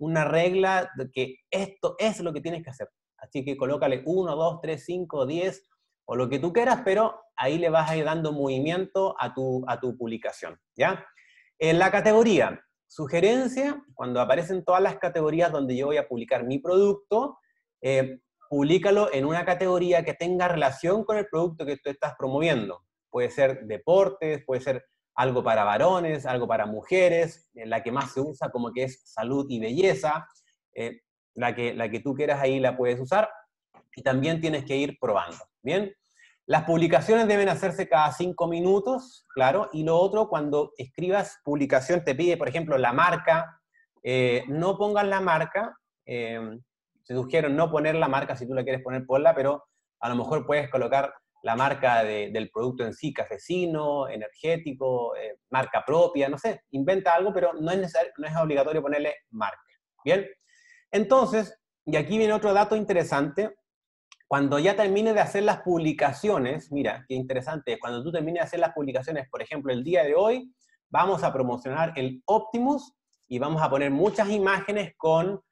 [SPEAKER 2] regla de que esto es lo que tienes que hacer. Así que colócale 1, 2, 3, 5, 10 o lo que tú quieras, pero ahí le vas a ir dando movimiento a tu publicación, ¿ya? En la categoría, sugerencia, cuando aparecen todas las categorías donde yo voy a publicar mi producto, públicalo en una categoría que tenga relación con el producto que tú estás promoviendo. Puede ser deportes, puede ser algo para varones, algo para mujeres, la que más se usa como que es salud y belleza, la que tú quieras ahí la puedes usar, y también tienes que ir probando, ¿bien? Las publicaciones deben hacerse cada 5 minutos, claro, y lo otro, cuando escribas publicación, te pide, por ejemplo, la marca, no pongas la marca, te sugiero no poner la marca, si tú la quieres poner, ponla, pero a lo mejor puedes colocar la marca del producto en sí, cafecino, energético, marca propia, no sé, inventa algo, pero no es necesario, no es obligatorio ponerle marca, ¿bien? Entonces, y aquí viene otro dato interesante, cuando ya termines de hacer las publicaciones, mira, qué interesante, cuando tú termines de hacer las publicaciones, por ejemplo, el día de hoy, vamos a promocionar el Optimus y vamos a poner muchas imágenes con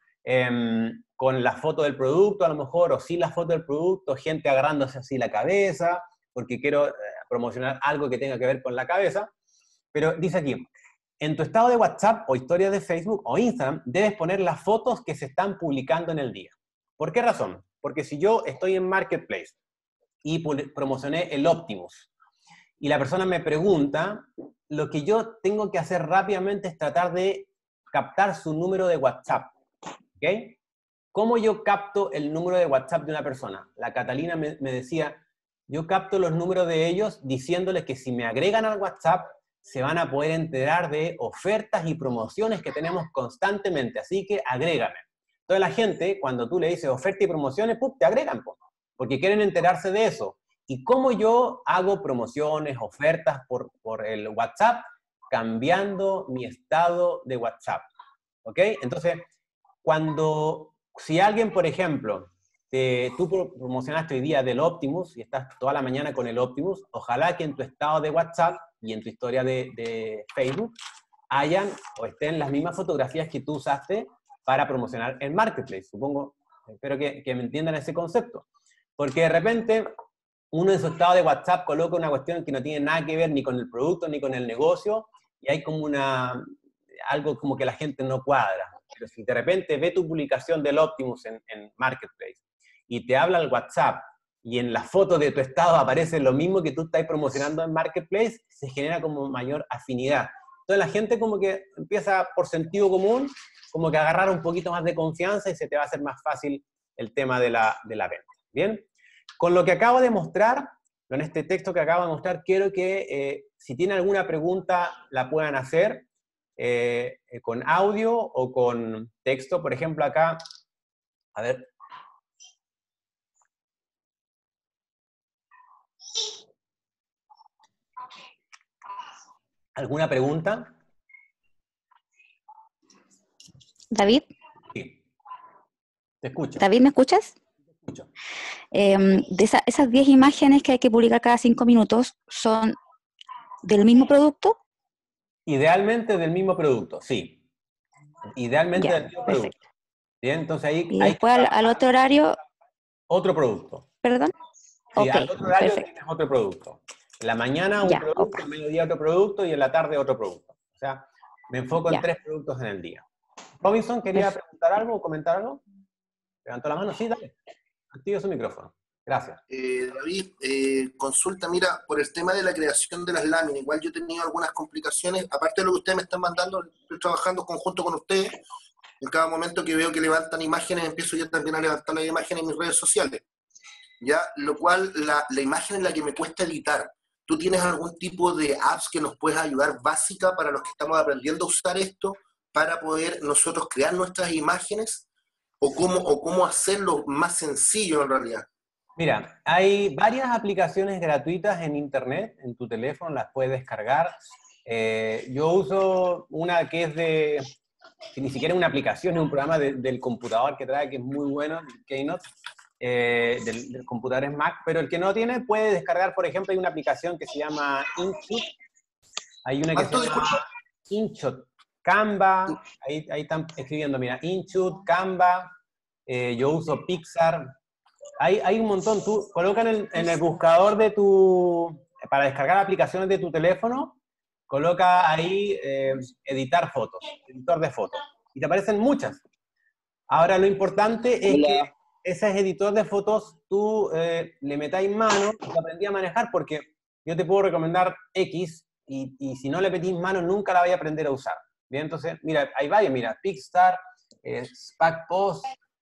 [SPEAKER 2] la foto del producto, a lo mejor, o sin la foto del producto, gente agarrándose así la cabeza, porque quiero promocionar algo que tenga que ver con la cabeza. Pero dice aquí, en tu estado de WhatsApp o historia de Facebook o Instagram, debes poner las fotos que se están publicando en el día. ¿Por qué razón? Porque si yo estoy en Marketplace y promocioné el Optimus, y la persona me pregunta, lo que yo tengo que hacer rápidamente es tratar de captar su número de WhatsApp. ¿Ok? ¿Cómo yo capto el número de WhatsApp de una persona? La Catalina me decía, yo capto los números de ellos diciéndoles que si me agregan al WhatsApp, se van a poder enterar de ofertas y promociones que tenemos constantemente, así que agrégame. Entonces la gente, cuando tú le dices oferta y promociones, ¡pum!, te agregan, porque quieren enterarse de eso. ¿Y cómo yo hago promociones, ofertas por el WhatsApp? Cambiando mi estado de WhatsApp. ¿Ok? Entonces, si alguien, por ejemplo, tú promocionaste hoy día del Optimus y estás toda la mañana con el Optimus, ojalá que en tu estado de WhatsApp y en tu historia de Facebook hayan o estén las mismas fotografías que tú usaste para promocionar el marketplace. Supongo, espero que me entiendan ese concepto. Porque de repente uno en su estado de WhatsApp coloca una cuestión que no tiene nada que ver ni con el producto ni con el negocio, y hay como algo como que la gente no cuadra. Pero si de repente ve tu publicación del Optimus en Marketplace y te habla el WhatsApp y en las fotos de tu estado aparece lo mismo que tú estás promocionando en Marketplace, se genera como mayor afinidad. Entonces la gente como que empieza por sentido común, como que agarrar un poquito más de confianza y se te va a hacer más fácil el tema de la venta. ¿Bien? Con lo que acabo de mostrar, con este texto que acabo de mostrar, quiero que si tienen alguna pregunta la puedan hacer con audio o con texto. Por ejemplo, acá, a ver. ¿Alguna pregunta?
[SPEAKER 8] David.
[SPEAKER 2] Sí. Te escucho.
[SPEAKER 8] David, ¿me escuchas?
[SPEAKER 2] Te escucho.
[SPEAKER 8] Esas 10 imágenes que hay que publicar cada 5 minutos, ¿son del mismo producto?
[SPEAKER 2] Idealmente del mismo producto, sí. Idealmente del mismo
[SPEAKER 8] perfecto.
[SPEAKER 2] producto. Bien, entonces ahí
[SPEAKER 8] Y
[SPEAKER 2] hay
[SPEAKER 8] después al otro horario...
[SPEAKER 2] otro producto.
[SPEAKER 8] ¿Perdón?
[SPEAKER 2] Sí,
[SPEAKER 8] Ok,
[SPEAKER 2] al otro horario
[SPEAKER 8] perfecto.
[SPEAKER 2] tienes otro producto. En la mañana un producto, al mediodía otro producto y en la tarde otro producto. O sea, me enfoco en 3 productos en el día. Robinson, ¿quería preguntar algo o comentar algo? ¿Levantó la mano? Sí, dale. Activa su micrófono. Gracias.
[SPEAKER 7] David, consulta, mira, por el tema de la creación de las láminas, igual yo he tenido algunas complicaciones, aparte de lo que ustedes me están mandando, estoy trabajando conjunto con ustedes, en cada momento que veo que levantan imágenes, empiezo yo también a levantar las imágenes en mis redes sociales, ¿ya? Lo cual, la imagen en la que me cuesta editar, ¿tú tienes algún tipo de apps que nos puedas ayudar básica para los que estamos aprendiendo a usar esto, para poder nosotros crear nuestras imágenes? ¿O cómo hacerlo más sencillo en realidad?
[SPEAKER 2] Mira, hay varias aplicaciones gratuitas en internet, en tu teléfono, las puedes descargar. Yo uso una que es que ni siquiera es una aplicación, es un programa del computador que trae, que es muy bueno, Keynote, del computador es Mac, pero el que no tiene puede descargar, por ejemplo, hay una aplicación que se llama InShot, hay una que se llama InShot, Canva, ahí están escribiendo, mira, InShot, Canva, yo uso Pixar. Hay un montón. Tú coloca en el buscador para descargar aplicaciones de tu teléfono, coloca ahí editar fotos, editor de fotos. Y te aparecen muchas. Ahora lo importante es que ese editor de fotos tú le metáis mano y lo aprendí a manejar, porque yo te puedo recomendar X y si no le metís mano nunca la vais a aprender a usar. Bien, entonces, mira, hay varios, mira, Pixar, SpackPost,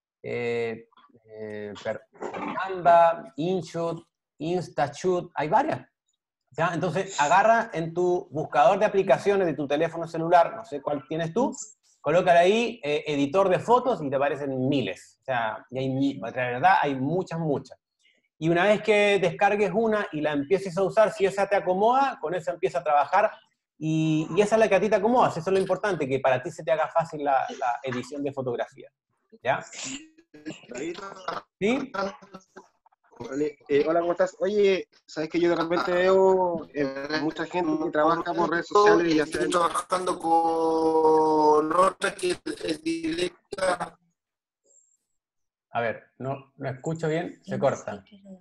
[SPEAKER 2] Canva, InShot, InstaShoot, hay varias. ¿Ya? Entonces, agarra en tu buscador de aplicaciones de tu teléfono celular, no sé cuál tienes tú, colócale ahí editor de fotos y te aparecen miles. O sea, y la verdad hay muchas. Y una vez que descargues una y la empieces a usar, si esa te acomoda, con esa empieza a trabajar y esa es la que a ti te acomoda. Eso es lo importante, que para ti se te haga fácil la edición de fotografía. ¿Ya? ¿Sí?
[SPEAKER 5] Hola, ¿cómo estás? Oye, sabes que yo de repente veo mucha gente que trabaja por redes sociales y
[SPEAKER 7] estoy trabajando con otra que es directa.
[SPEAKER 2] A ver, no escucho bien, se corta.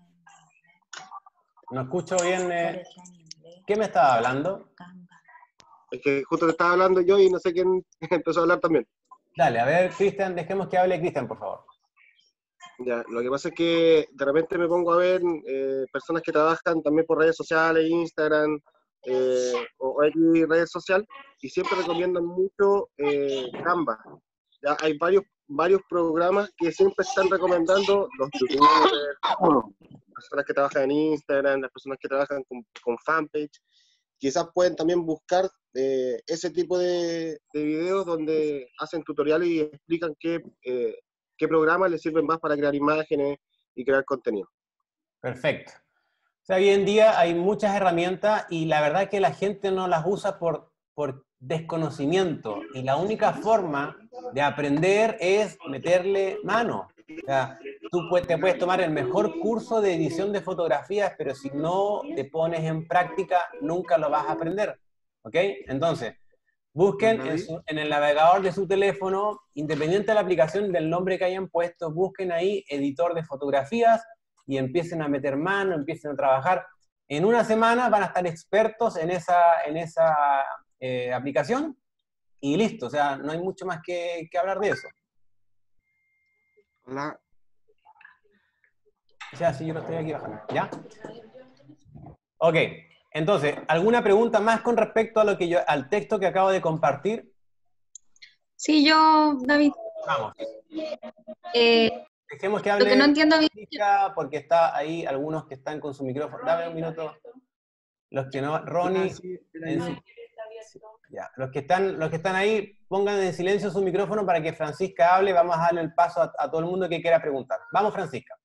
[SPEAKER 2] No escucho bien. ¿Qué me estaba hablando?
[SPEAKER 5] Es que justo te estaba hablando yo y no sé quién empezó a hablar también.
[SPEAKER 2] Dale, a ver, Cristian, dejemos que hable Cristian, por favor.
[SPEAKER 5] Ya, lo que pasa es que de repente me pongo a ver personas que trabajan también por redes sociales, Instagram o X redes sociales, y siempre recomiendan mucho Canva. Ya hay varios programas que siempre están recomendando los youtubers, personas que trabajan en Instagram, las personas que trabajan con fanpage. Quizás pueden también buscar ese tipo de videos donde hacen tutoriales y explican qué programas les sirven más para crear imágenes y crear contenido.
[SPEAKER 2] Perfecto. O sea, hoy en día hay muchas herramientas y la verdad es que la gente no las usa por desconocimiento. Y la única forma de aprender es meterle mano. O sea, tú te puedes tomar el mejor curso de edición de fotografías, pero si no te pones en práctica, nunca lo vas a aprender. ¿Ok? Entonces, Busquen en el navegador de su teléfono, independiente de la aplicación del nombre que hayan puesto, busquen ahí editor de fotografías y empiecen a meter mano, empiecen a trabajar. En una semana van a estar expertos en esa aplicación y listo, o sea, no hay mucho más que hablar de eso.
[SPEAKER 5] Hola.
[SPEAKER 2] O sea, sí, yo lo estoy aquí bajando, ¿ya? Ok, entonces, ¿alguna pregunta más con respecto a al texto que acabo de compartir?
[SPEAKER 3] Sí, yo, David.
[SPEAKER 2] Vamos.
[SPEAKER 3] Eh,
[SPEAKER 2] Dejemos que
[SPEAKER 3] lo
[SPEAKER 2] hable
[SPEAKER 3] que no entiendo bien.
[SPEAKER 2] porque está ahí algunos que están con su micrófono. Dame un minuto. Los que no, Ronnie. Ya. Los que están ahí, pongan en silencio su micrófono para que Francisca hable. Vamos a darle el paso a todo el mundo que quiera preguntar. Vamos, Francisca.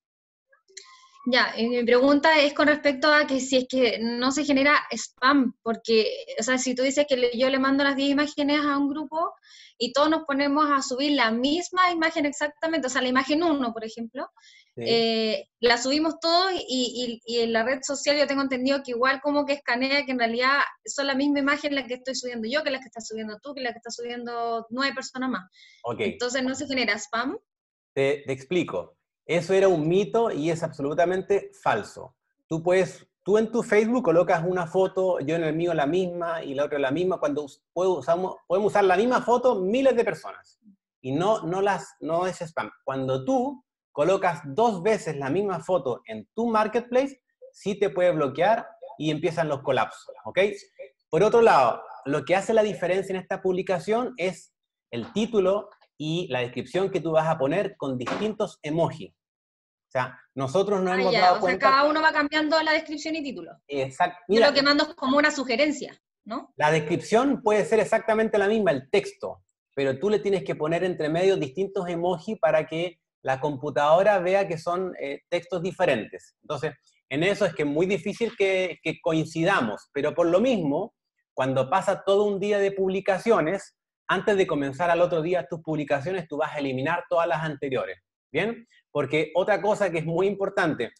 [SPEAKER 3] Ya, mi pregunta es con respecto a que si es que no se genera spam, porque, o sea, si tú dices que yo le mando las 10 imágenes a un grupo y todos nos ponemos a subir la misma imagen exactamente, o sea, la imagen 1, por ejemplo, sí. La subimos todos y en la red social yo tengo entendido que igual como que escanea que en realidad son la misma imagen la que estoy subiendo yo, que la que estás subiendo tú, que la que está subiendo 9 personas más. Okay. Entonces, ¿no se genera spam?
[SPEAKER 2] Te explico. Eso era un mito y es absolutamente falso. Tú en tu Facebook colocas una foto, yo en el mío la misma y la otra la misma, cuando podemos usar la misma foto miles de personas. Y no es spam. Cuando tú colocas 2 veces la misma foto en tu marketplace, sí te puede bloquear y empiezan los colapsos, ¿ok? Por otro lado, lo que hace la diferencia en esta publicación es el título y la descripción que tú vas a poner con distintos emojis. O sea, nosotros no hemos dado cuenta...
[SPEAKER 3] O sea, cada uno va cambiando la descripción y título.
[SPEAKER 2] Exacto.
[SPEAKER 3] Yo lo que mando es como una sugerencia, ¿no?
[SPEAKER 2] La descripción puede ser exactamente la misma, el texto, pero tú le tienes que poner entre medio distintos emojis para que la computadora vea que son textos diferentes. Entonces, en eso es que es muy difícil que coincidamos, pero por lo mismo, cuando pasa todo un día de publicaciones, antes de comenzar al otro día tus publicaciones, tú vas a eliminar todas las anteriores, ¿bien? Porque otra cosa que es muy importante,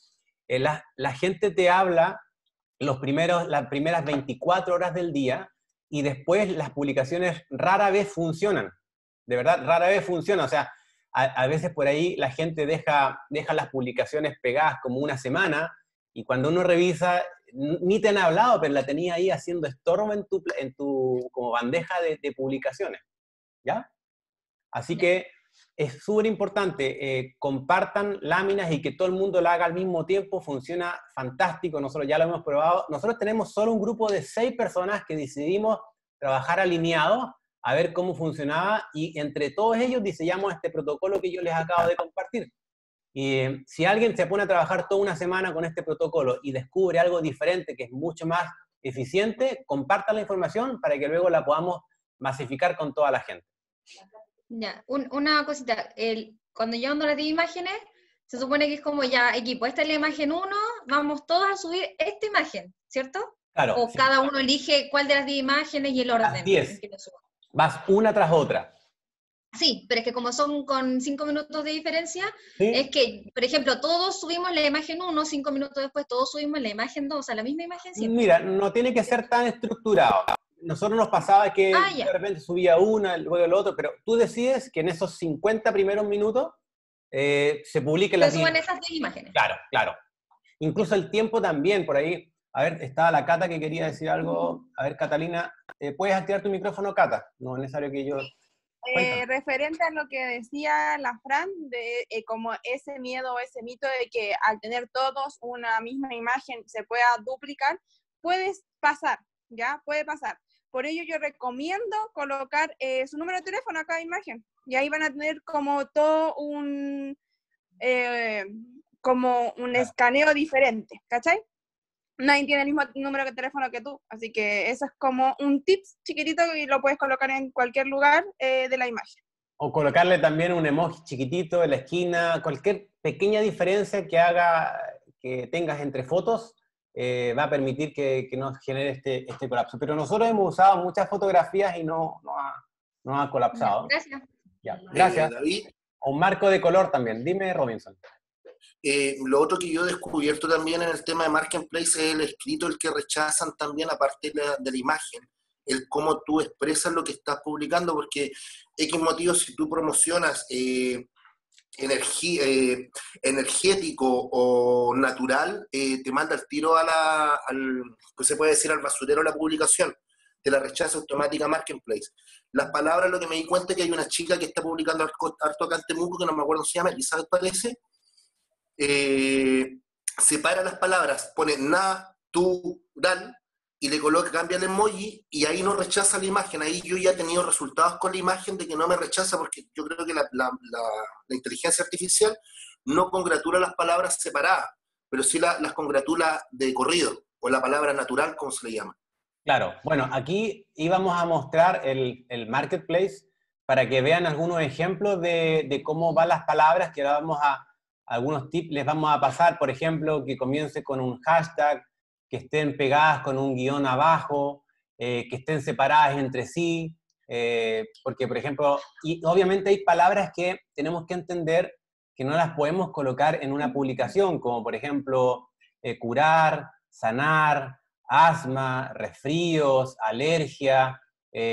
[SPEAKER 2] la gente te habla las primeras 24 horas del día y después las publicaciones rara vez funcionan. De verdad, rara vez funcionan. O sea, a veces por ahí la gente deja las publicaciones pegadas como una semana y cuando uno revisa, ni te han hablado, pero la tenía ahí haciendo estorbo en tu como bandeja de publicaciones. ¿Ya? Así que es súper importante, compartan láminas y que todo el mundo la haga al mismo tiempo, funciona fantástico, nosotros ya lo hemos probado. Nosotros tenemos solo un grupo de 6 personas que decidimos trabajar alineados a ver cómo funcionaba y entre todos ellos diseñamos este protocolo que yo les acabo de compartir. Y si alguien se pone a trabajar toda una semana con este protocolo y descubre algo diferente que es mucho más eficiente, compartan la información para que luego la podamos masificar con toda la gente.
[SPEAKER 3] Ya, una cosita, cuando yo ando las 10 imágenes, se supone que es como ya, equipo, esta es la imagen 1, vamos todos a subir esta imagen, ¿cierto?
[SPEAKER 2] Claro.
[SPEAKER 3] O sí. Cada uno elige cuál de las 10 imágenes y el orden.
[SPEAKER 2] Las 10. Vas una tras otra.
[SPEAKER 3] Sí, pero es que como son con 5 minutos de diferencia, ¿sí? Es que, por ejemplo, todos subimos la imagen 1, 5 minutos después todos subimos la imagen 2, o sea, la misma imagen siempre.
[SPEAKER 2] Mira, no tiene que ser tan estructurado. Nosotros nos pasaba que de repente subía una, luego el otro, pero tú decides que en esos 50 primeros minutos se publiquen las 10.
[SPEAKER 3] Se suben esas 10 imágenes.
[SPEAKER 2] Claro, claro. Incluso el tiempo también, por ahí. A ver, estaba la Cata que quería decir algo. A ver, Catalina, ¿puedes activar tu micrófono, Cata? No es necesario que yo...
[SPEAKER 9] Referente a lo que decía la Fran, de como ese miedo, ese mito de que al tener todos una misma imagen se pueda duplicar, puede pasar, ¿ya? Puede pasar. Por ello yo recomiendo colocar su número de teléfono a cada imagen, y ahí van a tener como todo un escaneo diferente, ¿cachai? Nadie tiene el mismo número de teléfono que tú, así que eso es como un tips chiquitito y lo puedes colocar en cualquier lugar de la imagen.
[SPEAKER 2] O colocarle también un emoji chiquitito en la esquina, cualquier pequeña diferencia que tengas entre fotos va a permitir que no genere este colapso. Pero nosotros hemos usado muchas fotografías y no ha colapsado.
[SPEAKER 3] Gracias.
[SPEAKER 2] Ya, gracias.
[SPEAKER 7] David.
[SPEAKER 2] Un marco de color también. Dime, Robinson.
[SPEAKER 7] Lo otro que yo he descubierto también en el tema de Marketplace es el escrito, el que rechazan también, aparte de la imagen. el cómo tú expresas lo que estás publicando, porque X motivos, si tú promocionas energético o natural, te manda el tiro que se puede decir, al basurero la publicación, te la rechaza automática Marketplace. Las palabras, lo que me di cuenta es que hay una chica que está publicando harto acá en Temuco, que no me acuerdo cómo se llama, Elizabeth parece, separa las palabras, pone natural y le coloca, cambia el emoji y ahí no rechaza la imagen. Ahí yo ya he tenido resultados con la imagen de que no me rechaza, porque yo creo que la inteligencia artificial no congratula las palabras separadas, pero sí las congratula de corrido, o la palabra natural, como se le llama.
[SPEAKER 2] Claro, bueno, aquí íbamos a mostrar el Marketplace para que vean algunos ejemplos de cómo van las palabras, que ahora algunos tips les vamos a pasar, por ejemplo, que comience con un hashtag, que estén pegadas con un guión abajo, que estén separadas entre sí, porque, por ejemplo, y obviamente hay palabras que tenemos que entender que no las podemos colocar en una publicación, como por ejemplo, curar, sanar, asma, resfríos, alergia,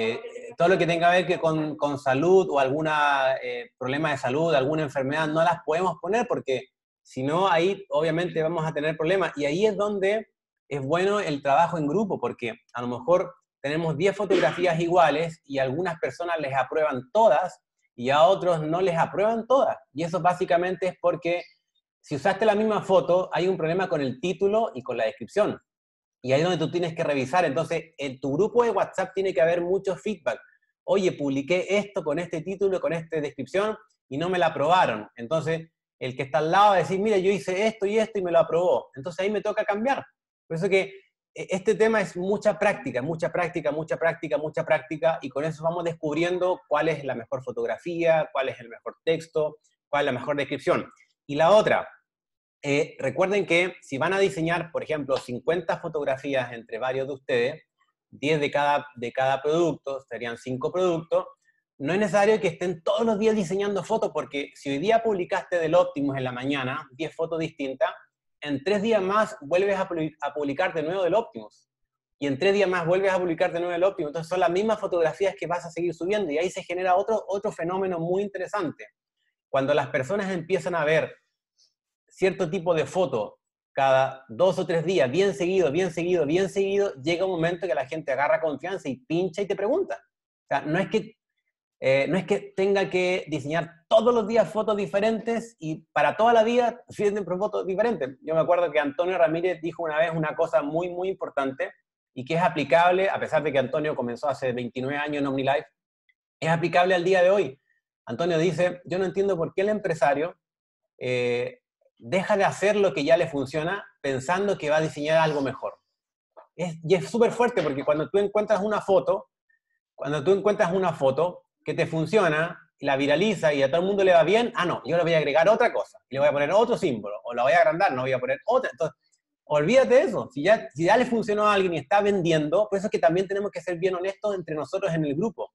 [SPEAKER 2] todo lo que tenga que ver con salud o algún problema de salud, alguna enfermedad, no las podemos poner porque si no, ahí obviamente vamos a tener problemas. Y ahí es donde es bueno el trabajo en grupo, porque a lo mejor tenemos 10 fotografías iguales y a algunas personas les aprueban todas y a otros no les aprueban todas. Y eso básicamente es porque si usaste la misma foto, hay un problema con el título y con la descripción. Y ahí es donde tú tienes que revisar. Entonces, en tu grupo de WhatsApp tiene que haber mucho feedback. Oye, publiqué esto con este título, con esta descripción, y no me la aprobaron. Entonces, el que está al lado va a decir, mira, yo hice esto y esto y me lo aprobó. Entonces, ahí me toca cambiar. Por eso que este tema es mucha práctica, mucha práctica, mucha práctica, mucha práctica, y con eso vamos descubriendo cuál es la mejor fotografía, cuál es el mejor texto, cuál es la mejor descripción. Y la otra, recuerden que si van a diseñar, por ejemplo, 50 fotografías entre varios de ustedes, 10 de cada producto, serían 5 productos, no es necesario que estén todos los días diseñando fotos, porque si hoy día publicaste del Optimus en la mañana, 10 fotos distintas, en 3 días más vuelves a publicar de nuevo del Optimus. Y en 3 días más vuelves a publicar de nuevo del Optimus. Entonces son las mismas fotografías que vas a seguir subiendo, y ahí se genera otro fenómeno muy interesante. Cuando las personas empiezan a ver cierto tipo de foto cada 2 o 3 días, bien seguido, bien seguido, bien seguido, llega un momento que la gente agarra confianza y pincha y te pregunta. O sea, no es que tenga que diseñar todos los días fotos diferentes y para toda la vida siempre fotos diferentes. Yo me acuerdo que Antonio Ramírez dijo una vez una cosa muy, muy importante y que es aplicable, a pesar de que Antonio comenzó hace 29 años en OmniLife, es aplicable al día de hoy. Antonio dice, yo no entiendo por qué el empresario deja de hacer lo que ya le funciona pensando que va a diseñar algo mejor. Y es súper fuerte porque cuando tú encuentras una foto que te funciona, la viraliza y a todo el mundo le va bien, no, yo le voy a agregar otra cosa, le voy a poner otro símbolo, o la voy a agrandar, no voy a poner otra. Entonces, olvídate de eso. Si ya le funcionó a alguien y está vendiendo, por eso es que también tenemos que ser bien honestos entre nosotros en el grupo.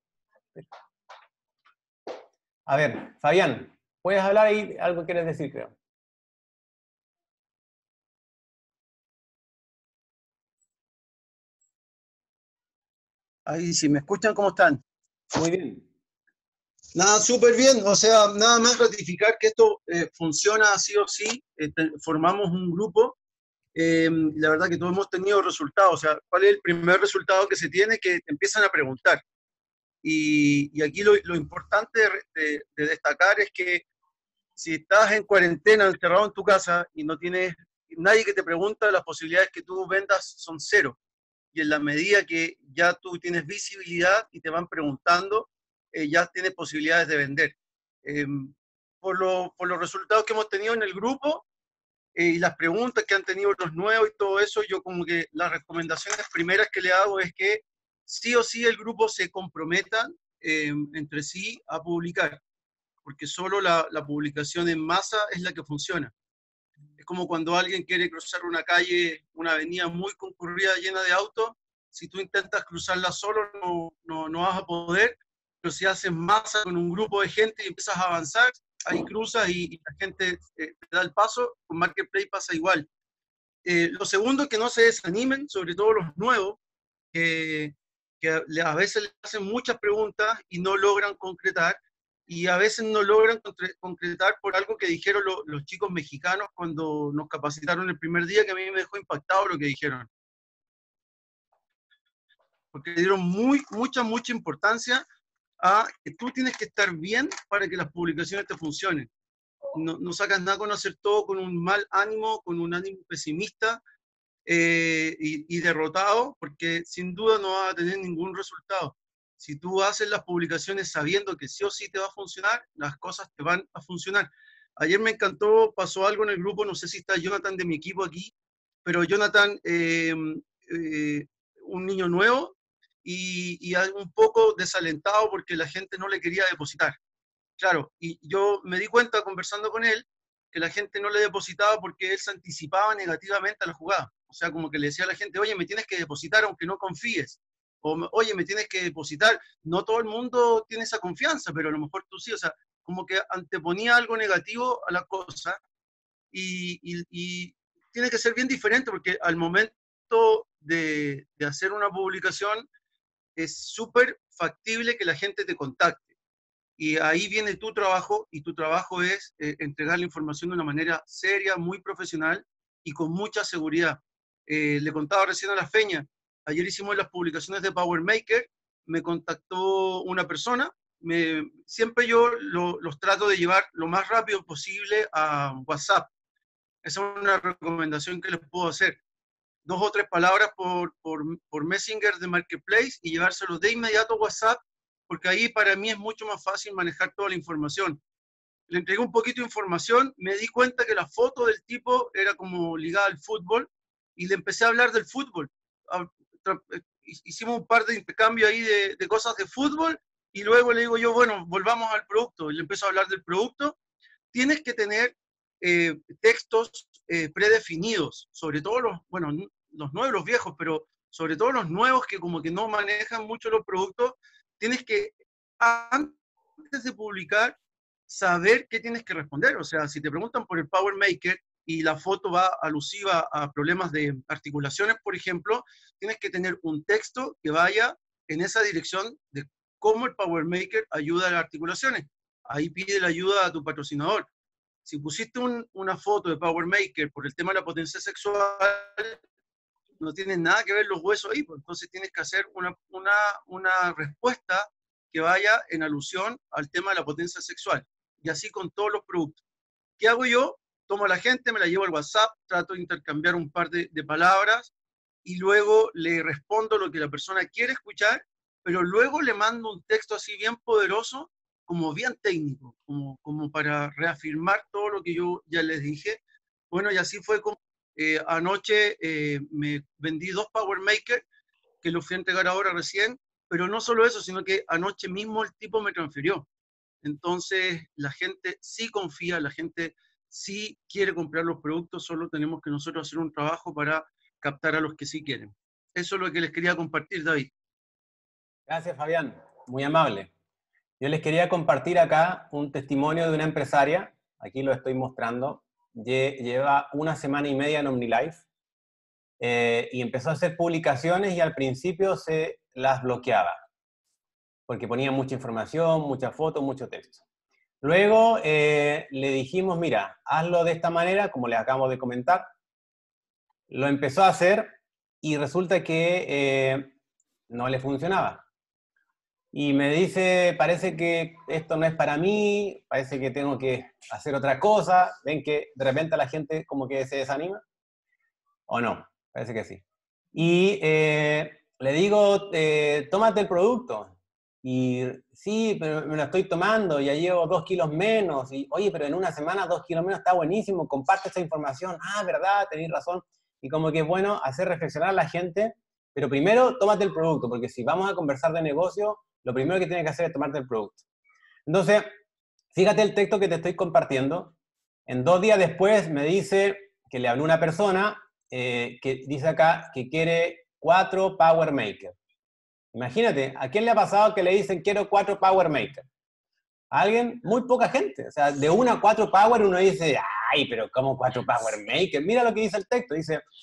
[SPEAKER 2] A ver, Fabián, ¿puedes hablar ahí? Algo quieres decir, creo.
[SPEAKER 10] Ahí, si me escuchan, ¿cómo están?
[SPEAKER 2] Muy bien.
[SPEAKER 10] Nada, súper bien. O sea, nada más ratificar que esto funciona sí o sí. Formamos un grupo. La verdad que todos hemos tenido resultados. O sea, ¿cuál es el primer resultado que se tiene? Que te empiezan a preguntar. Y aquí lo importante de destacar es que si estás en cuarentena, encerrado en tu casa y no tienes nadie que te pregunta, las posibilidades que tú vendas son cero. Y en la medida que ya tú tienes visibilidad y te van preguntando, ya tienes posibilidades de vender. Por los resultados que hemos tenido en el grupo y las preguntas que han tenido los nuevos y todo eso, yo como que las recomendaciones primeras que le hago es que sí o sí el grupo se comprometa entre sí a publicar, porque solo la publicación en masa es la que funciona. Es como cuando alguien quiere cruzar una calle, una avenida muy concurrida, llena de autos, si tú intentas cruzarla solo no vas a poder, pero si haces masa con un grupo de gente y empiezas a avanzar, ahí cruzas y la gente te da el paso. Con Marketplace pasa igual. Lo segundo es que no se desanimen, sobre todo los nuevos, que que a veces le hacen muchas preguntas y no logran concretar, y a veces no logran concretar por algo que dijeron los chicos mexicanos cuando nos capacitaron el primer día, que a mí me dejó impactado lo que dijeron. Porque le dieron mucha importancia a que tú tienes que estar bien para que las publicaciones te funcionen. No sacas nada con hacer todo con un mal ánimo, con un ánimo pesimista y derrotado, porque sin duda no vas a tener ningún resultado. Si tú haces las publicaciones sabiendo que sí o sí te va a funcionar, las cosas te van a funcionar. Ayer me encantó, pasó algo en el grupo, no sé si está Jonathan de mi equipo aquí, pero Jonathan, un niño nuevo y un poco desalentado porque la gente no le quería depositar. Claro, y yo me di cuenta conversando con él que la gente no le depositaba porque él se anticipaba negativamente a la jugada. O sea, como que le decía a la gente, oye, me tienes que depositar aunque no confíes. O, oye, me tienes que depositar. No todo el mundo tiene esa confianza, pero a lo mejor tú sí. O sea, como que anteponía algo negativo a la cosa. Y tiene que ser bien diferente porque al momento de hacer una publicación es súper factible que la gente te contacte. Y ahí viene tu trabajo, y tu trabajo es entregar la información de una manera seria, muy profesional y con mucha seguridad. Le contaba recién a la Feña, ayer hicimos las publicaciones de Power Maker, me contactó una persona, siempre yo los trato de llevar lo más rápido posible a WhatsApp. Esa es una recomendación que les puedo hacer. 2 o 3 palabras por Messenger de Marketplace y llevárselos de inmediato a WhatsApp, porque ahí para mí es mucho más fácil manejar toda la información. Le entregué un poquito de información, me di cuenta que la foto del tipo era como ligada al fútbol, y le empecé a hablar del fútbol. Hicimos un par de intercambios ahí de cosas de fútbol, y luego le digo yo, bueno, volvamos al producto, y le empiezo a hablar del producto. Tienes que tener textos predefinidos, sobre todo los nuevos, los viejos, pero sobre todo los nuevos que como que no manejan mucho los productos. Tienes que, antes de publicar, saber qué tienes que responder. O sea, si te preguntan por el Power Maker y la foto va alusiva a problemas de articulaciones, por ejemplo, tienes que tener un texto que vaya en esa dirección de cómo el Power Maker ayuda a las articulaciones. Ahí pide la ayuda a tu patrocinador. Si pusiste una foto de Power Maker por el tema de la potencia sexual, no tienen nada que ver los huesos ahí, pues entonces tienes que hacer una respuesta que vaya en alusión al tema de la potencia sexual. Y así con todos los productos. ¿Qué hago yo? Tomo a la gente, me la llevo al WhatsApp, trato de intercambiar un par de palabras y luego le respondo lo que la persona quiere escuchar, pero luego le mando un texto así bien poderoso, como bien técnico, como para reafirmar todo lo que yo ya les dije. Bueno, y así fue como anoche me vendí 2 Power Maker, que los fui a entregar ahora recién, pero no solo eso, sino que anoche mismo el tipo me transfirió. Entonces la gente sí confía, la gente sí quiere comprar los productos, solo tenemos que nosotros hacer un trabajo para captar a los que sí quieren. Eso es lo que les quería compartir, David.
[SPEAKER 2] Gracias, Fabián. Muy amable. Yo les quería compartir acá un testimonio de una empresaria. Aquí lo estoy mostrando. Lleva 1 semana y media en OmniLife y empezó a hacer publicaciones y al principio se las bloqueaba porque ponía mucha información, muchas fotos, mucho texto. Luego le dijimos, mira, hazlo de esta manera, como les acabo de comentar. Lo empezó a hacer y resulta que no le funcionaba. Y me dice, parece que esto no es para mí, parece que tengo que hacer otra cosa. ¿Ven que de repente la gente como que se desanima? ¿O no? Parece que sí. Y le digo, tómate el producto. Y sí, pero me lo estoy tomando, ya llevo 2 kilos menos. Y oye, pero en 1 semana 2 kilos menos está buenísimo, comparte esa información. Ah, verdad, tenés razón. Y como que es bueno hacer reflexionar a la gente, pero primero tómate el producto, porque si vamos a conversar de negocio, lo primero que tienes que hacer es tomarte el producto. Entonces, fíjate el texto que te estoy compartiendo. En 2 días después me dice que le habló una persona que dice acá que quiere 4 Power Maker. Imagínate, ¿a quién le ha pasado que le dicen quiero 4 Power Maker? ¿A alguien? Muy poca gente. O sea, de 1 a 4 Power uno dice, ay, pero ¿cómo 4 Power Maker? Mira lo que dice el texto. Dice,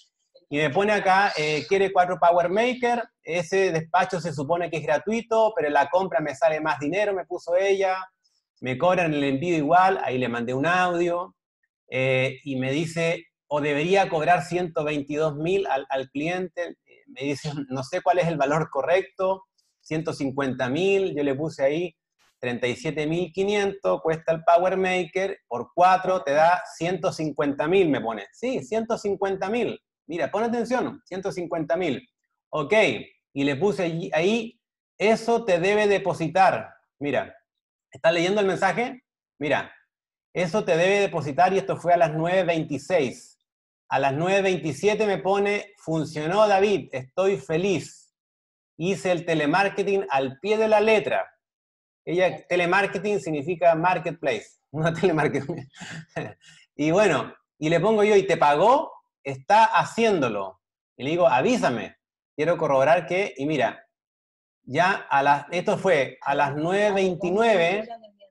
[SPEAKER 2] Y me pone acá, quiere 4 Power Maker, ese despacho se supone que es gratuito, pero en la compra me sale más dinero, me puso ella, me cobran el envío igual, ahí le mandé un audio, y me dice, o debería cobrar 122.000 al cliente, me dice, no sé cuál es el valor correcto, 150.000, yo le puse ahí 37.500, cuesta el Power Maker, por 4 te da 150.000, me pone. Sí, 150.000. Mira, pon atención, 150.000. Ok, y le puse ahí, eso te debe depositar. Mira, ¿estás leyendo el mensaje? Mira, eso te debe depositar, y esto fue a las 9:26. A las 9:27 me pone, funcionó David, estoy feliz. Hice el telemarketing al pie de la letra. Ella, telemarketing significa marketplace, no telemarketing. Y bueno, y le pongo yo, ¿y te pagó? Está haciéndolo. Y le digo, avísame, quiero corroborar que, y mira, ya esto fue a las 9:29,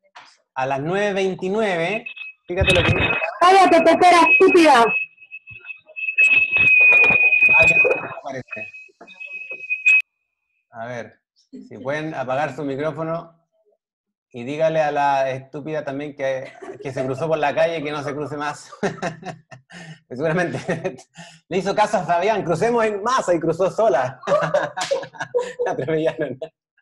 [SPEAKER 2] fíjate lo que...
[SPEAKER 11] ¡Cállate, tetera estúpida!
[SPEAKER 2] Alguien aparece. A ver, si pueden apagar su micrófono y dígale a la estúpida también que se cruzó por la calle que no se cruce más. Seguramente le hizo caso a Fabián, crucemos en masa, y cruzó sola. La atropellaron.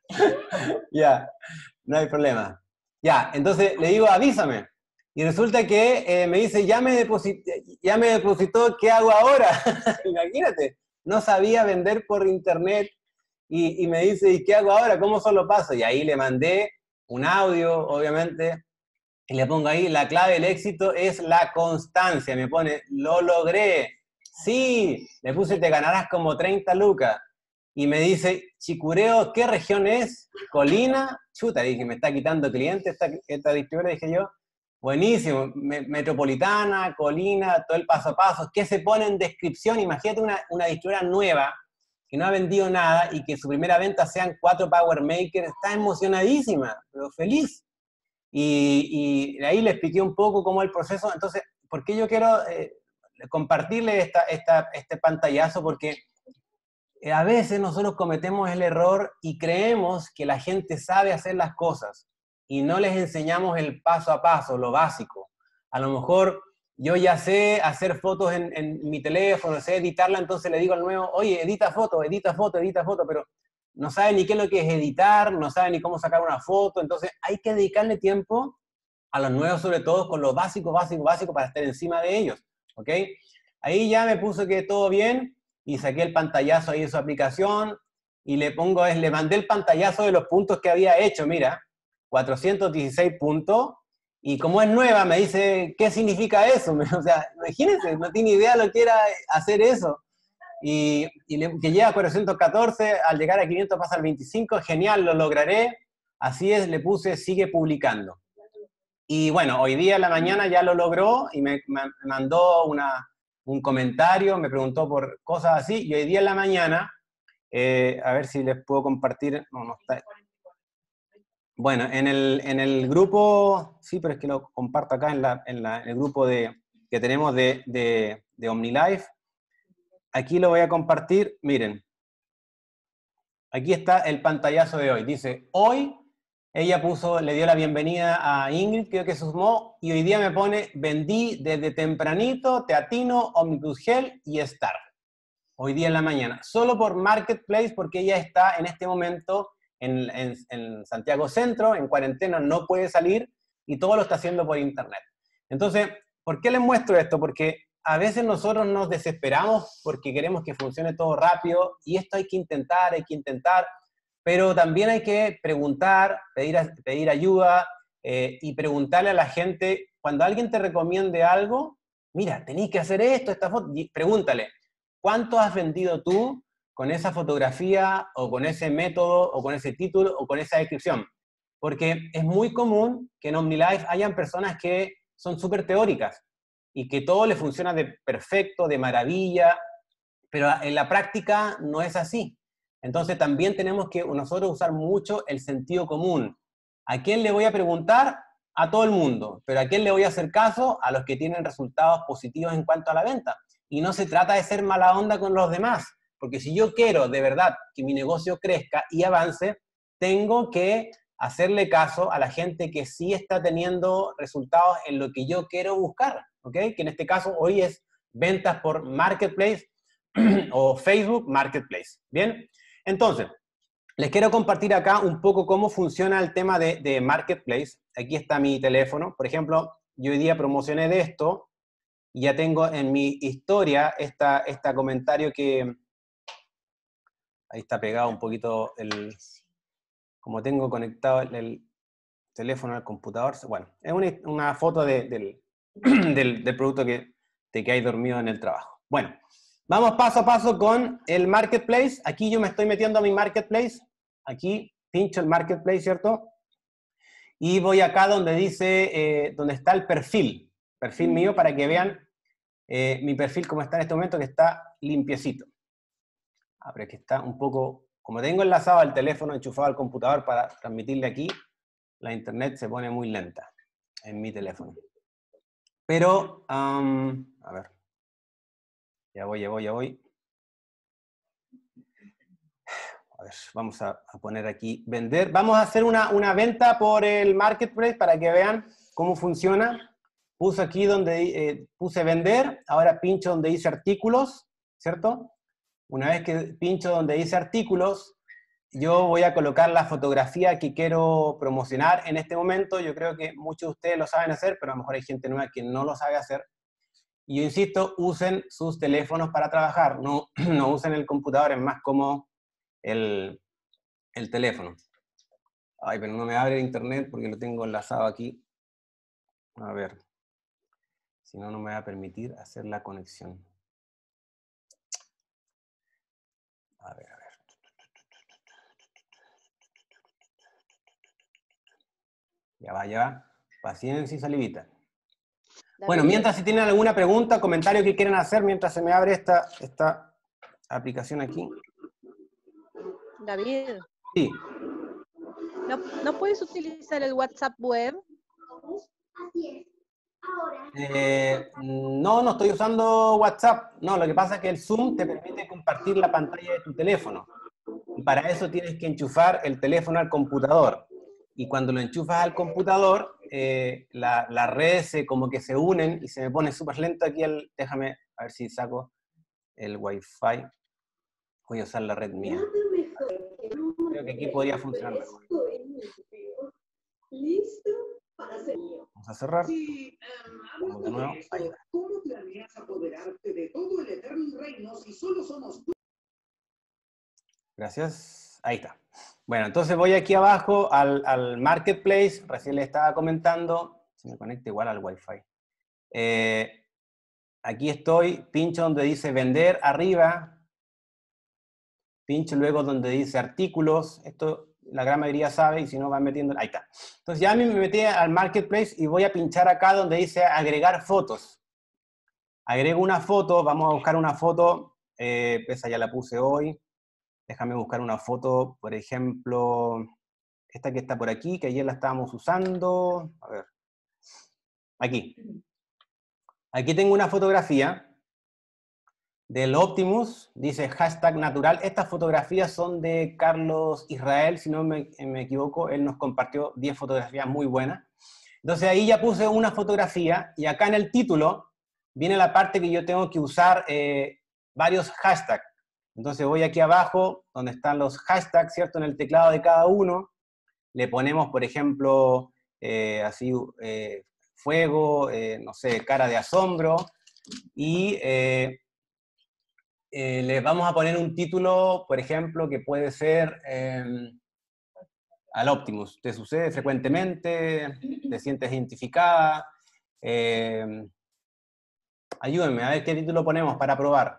[SPEAKER 2] Ya, no hay problema. Ya, entonces le digo, avísame. Y resulta que me dice, ya me depositó, ¿qué hago ahora? Imagínate, no sabía vender por internet, y me dice, ¿y qué hago ahora? ¿Cómo solo paso? Y ahí le mandé un audio, obviamente, y le pongo ahí, la clave del éxito es la constancia. Me pone, lo logré. Sí, le puse, te ganarás como 30 lucas. Y me dice, Chicureo, ¿qué región es? Colina. Chuta, dije, me está quitando clientes esta distribuidora, dije yo. Buenísimo, metropolitana, Colina, todo el paso a paso. ¿Qué se pone en descripción? Imagínate una distribuidora nueva que no ha vendido nada y que su primera venta sean 4 Power Makers. Está emocionadísima, pero feliz. Y ahí le expliqué un poco cómo es el proceso. Entonces, ¿por qué yo quiero compartirle este pantallazo? Porque a veces nosotros cometemos el error y creemos que la gente sabe hacer las cosas y no les enseñamos el paso a paso, lo básico. A lo mejor yo ya sé hacer fotos en mi teléfono, sé editarla, entonces le digo al nuevo, oye, edita foto, pero no sabe ni qué es lo que es editar, no sabe ni cómo sacar una foto. Entonces hay que dedicarle tiempo a los nuevos, sobre todo con lo básico, para estar encima de ellos, ¿ok? Ahí ya me puso que todo bien, y saqué el pantallazo ahí de su aplicación, y le mandé el pantallazo de los puntos que había hecho, mira, 416 puntos, y como es nueva, me dice, ¿qué significa eso? O sea, imagínense, no tiene idea lo que era hacer eso. Que llega a 414, al llegar a 500 pasa al 25, genial, lo lograré. Así es, le puse, sigue publicando. Y bueno, hoy día en la mañana ya lo logró, y me mandó un comentario, me preguntó por cosas así, y hoy día en la mañana, a ver si les puedo compartir, no está. Bueno, en el grupo, sí, pero es que lo comparto acá en el grupo que tenemos de OmniLife. Aquí lo voy a compartir, miren. Aquí está el pantallazo de hoy. Dice, hoy ella le dio la bienvenida a Ingrid, creo que se sumó, y hoy día me pone, vendí desde tempranito, Teatino, Omnibus Gel y Star. Hoy día en la mañana. Solo por Marketplace, porque ella está en este momento en Santiago Centro, en cuarentena, no puede salir, y todo lo está haciendo por internet. Entonces, ¿por qué les muestro esto? Porque a veces nosotros nos desesperamos porque queremos que funcione todo rápido, y esto hay que intentar, pero también hay que preguntar, pedir ayuda, y preguntarle a la gente, cuando alguien te recomiende algo, mira, tenés que hacer esto, esta foto, y pregúntale, ¿cuánto has vendido tú con esa fotografía, o con ese método, o con ese título, o con esa descripción? Porque es muy común que en OmniLife hayan personas que son súper teóricas, y que todo le funciona de perfecto, de maravilla, pero en la práctica no es así. Entonces también tenemos que nosotros usar mucho el sentido común. ¿A quién le voy a preguntar? A todo el mundo. ¿Pero a quién le voy a hacer caso? A los que tienen resultados positivos en cuanto a la venta. Y no se trata de ser mala onda con los demás, porque si yo quiero de verdad que mi negocio crezca y avance, tengo que hacerle caso a la gente que sí está teniendo resultados en lo que yo quiero buscar, ¿ok? Que en este caso hoy es ventas por Marketplace o Facebook Marketplace, ¿bien? Entonces, les quiero compartir acá un poco cómo funciona el tema de Marketplace. Aquí está mi teléfono. Por ejemplo, yo hoy día promocioné de esto y ya tengo en mi historia este comentario que... Ahí está pegado un poquito como tengo conectado el teléfono al computador. Bueno, es una foto del producto de que hay dormido en el trabajo. Bueno, vamos paso a paso con el Marketplace. Aquí yo me estoy metiendo a mi Marketplace. Aquí pincho el Marketplace, ¿cierto? Y voy acá donde dice, donde está el perfil mío, para que vean mi perfil como está en este momento, que está limpiecito. Pero es que está un poco, como tengo enlazado el teléfono enchufado al computador para transmitirle aquí, la internet se pone muy lenta en mi teléfono. Pero, a ver, ya voy. A ver, vamos a poner aquí vender. Vamos a hacer una venta por el Marketplace para que vean cómo funciona. Puse aquí donde puse vender, ahora pincho donde dice artículos, ¿cierto? Una vez que pincho donde dice artículos, yo voy a colocar la fotografía que quiero promocionar en este momento. Yo creo que muchos de ustedes lo saben hacer, pero a lo mejor hay gente nueva que no lo sabe hacer. Y yo insisto, usen sus teléfonos para trabajar, no usen el computador, es más cómodo el teléfono. Ay, pero no me abre el internet porque lo tengo enlazado aquí. A ver, si no, no me va a permitir hacer la conexión. A ver. Ya va. Paciencia y salivita. Bueno, mientras si tienen alguna pregunta, comentario que quieran hacer, mientras se me abre esta aplicación aquí.
[SPEAKER 12] David.
[SPEAKER 2] Sí.
[SPEAKER 12] ¿No puedes utilizar el WhatsApp web?
[SPEAKER 2] No estoy usando WhatsApp. No, lo que pasa es que el Zoom te permite compartir la pantalla de tu teléfono. Y para eso tienes que enchufar el teléfono al computador. Y cuando lo enchufas al computador, las redes como que se unen y se me pone súper lento aquí déjame a ver si saco el Wi-Fi. Voy a usar la red mía. Creo que aquí podría funcionar mejor. Vamos a cerrar. Vamos de nuevo. Ahí va.
[SPEAKER 13] ¿Cómo planeas apoderarte de todo el eterno reino si solo somos tú?
[SPEAKER 2] Gracias. Ahí está. Bueno, entonces voy aquí abajo al Marketplace. Recién le estaba comentando. Se me conecta igual al Wi-Fi. Aquí estoy. Pincho donde dice vender arriba. Pincho luego donde dice artículos. Esto la gran mayoría sabe, y si no van metiendo... Ahí está. Entonces ya me metí al Marketplace y voy a pinchar acá donde dice agregar fotos. Agrego una foto. Vamos a buscar una foto. Esa ya la puse hoy. Déjame buscar una foto, por ejemplo, esta que está por aquí, que ayer la estábamos usando. A ver. Aquí. Aquí tengo una fotografía del Optimus, dice hashtag natural. Estas fotografías son de Carlos Israel, si no me equivoco. Él nos compartió 10 fotografías muy buenas. Entonces ahí ya puse una fotografía, y acá en el título viene la parte que yo tengo que usar varios hashtags. Entonces voy aquí abajo, donde están los hashtags, ¿cierto? En el teclado de cada uno, le ponemos, por ejemplo, fuego, no sé, cara de asombro, y le vamos a poner un título, por ejemplo, que puede ser al Optimus. ¿Te sucede frecuentemente? ¿Te sientes identificada? Ayúdenme, a ver qué título ponemos para probar.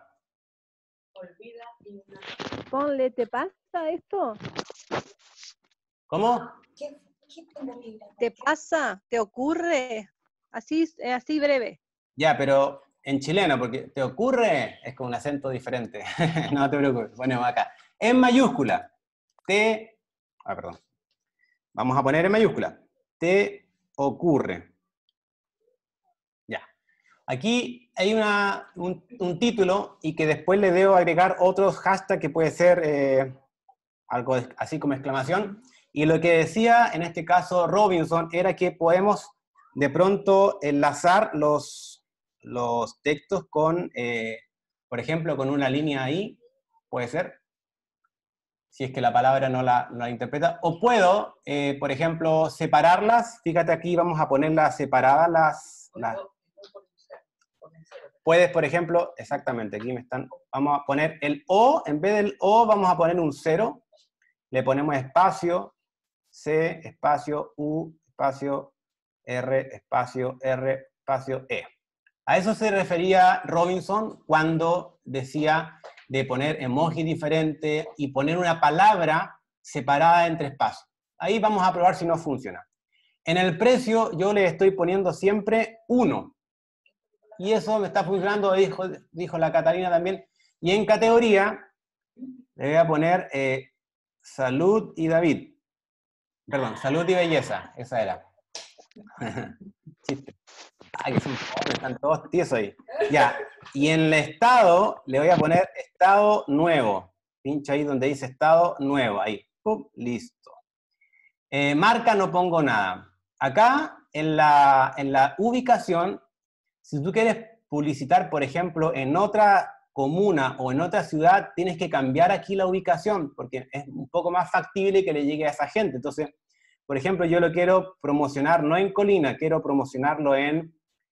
[SPEAKER 12] Ponle, ¿te pasa esto?
[SPEAKER 2] ¿Cómo?
[SPEAKER 12] ¿Te pasa? ¿Te ocurre? Así breve.
[SPEAKER 2] Ya, pero en chileno, porque ¿te ocurre? Es con un acento diferente. No te preocupes, ponemos acá. En mayúscula. Perdón. Vamos a poner en mayúscula. ¿Te ocurre? Ya. Aquí hay un título y que después le debo agregar otros hashtags que puede ser algo así como exclamación. Y lo que decía en este caso Robinson era que podemos de pronto enlazar los textos con, por ejemplo, con una línea ahí, puede ser, si es que la palabra no la interpreta. O puedo, por ejemplo, separarlas. Fíjate aquí, vamos a ponerlas separadas Puedes, por ejemplo, exactamente, aquí vamos a poner el O, en vez del O vamos a poner un 0, le ponemos espacio, C, espacio, U, espacio, R, espacio, E. A eso se refería Robinson cuando decía de poner emoji diferente y poner una palabra separada entre espacios. Ahí vamos a probar si no funciona. En el precio yo le estoy poniendo siempre 1. Y eso me está funcionando, dijo la Catalina también. Y en categoría le voy a poner salud y David. Perdón, salud y belleza. Esa era. Chiste. Ay, que son pobres, están todos tiesos ahí. Ya, y en el estado le voy a poner estado nuevo. Pincho ahí donde dice estado nuevo, ahí. ¡Pum! Listo. Marca no pongo nada. Acá, en la ubicación, si tú quieres publicitar, por ejemplo, en otra comuna o en otra ciudad, tienes que cambiar aquí la ubicación, porque es un poco más factible que le llegue a esa gente. Entonces, por ejemplo, yo lo quiero promocionar no en Colina, quiero promocionarlo en...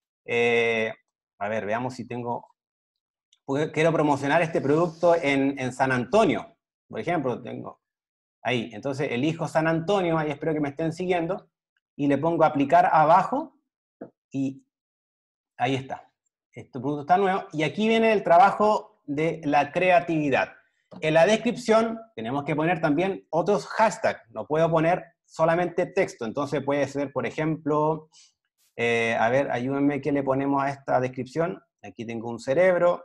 [SPEAKER 2] a ver, veamos si tengo... Quiero promocionar este producto en San Antonio, por ejemplo, tengo ahí. Entonces elijo San Antonio, ahí espero que me estén siguiendo, y le pongo aplicar abajo, y ahí está. Este producto está nuevo, y aquí viene el trabajo de la creatividad. En la descripción tenemos que poner también otros hashtags, no puedo poner solamente texto, entonces puede ser, por ejemplo... a ver, ayúdenme, ¿qué le ponemos a esta descripción? Aquí tengo un cerebro.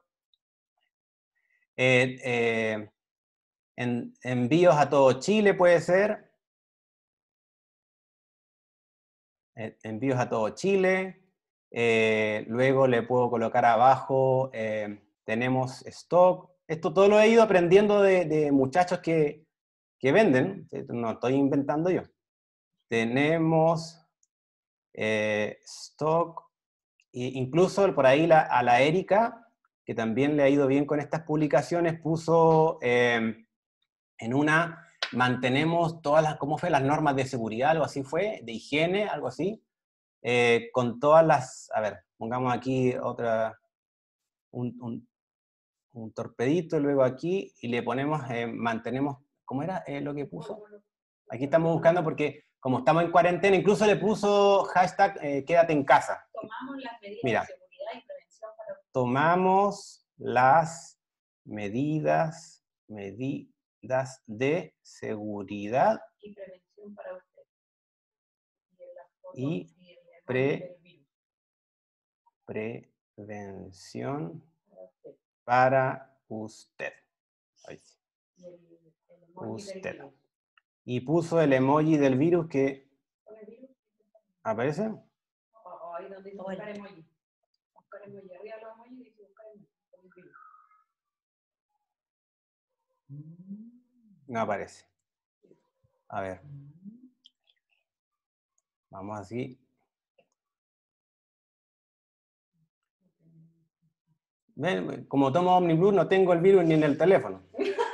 [SPEAKER 2] Envíos a todo Chile puede ser. Envíos a todo Chile. Luego le puedo colocar abajo, tenemos stock. Esto todo lo he ido aprendiendo de muchachos que venden. No estoy inventando yo. Tenemos... stock, e incluso por ahí a la Erika, que también le ha ido bien con estas publicaciones, puso en una, mantenemos todas las, ¿cómo fue? Las normas de seguridad, algo así fue, de higiene, algo así, con todas las, a ver, pongamos aquí otra, un torpedito, luego aquí, y le ponemos, mantenemos, ¿cómo era lo que puso? Aquí estamos buscando porque como estamos en cuarentena, incluso le puso hashtag quédate en casa.
[SPEAKER 14] Tomamos las medidas
[SPEAKER 2] Mira,
[SPEAKER 14] de seguridad y prevención para usted.
[SPEAKER 2] tomamos las medidas de seguridad
[SPEAKER 14] Y prevención para usted.
[SPEAKER 2] y prevención para usted. Ahí sí. Usted. Y puso el emoji del virus que... ¿Aparece?
[SPEAKER 14] Ahí donde dice buscar emoji. Buscar emoji. Arriba los emojis dice buscar emoji. Con el virus.
[SPEAKER 2] No aparece. A ver. Vamos así. ¿Ven? Como tomo OmniBlue no tengo el virus ni en el teléfono.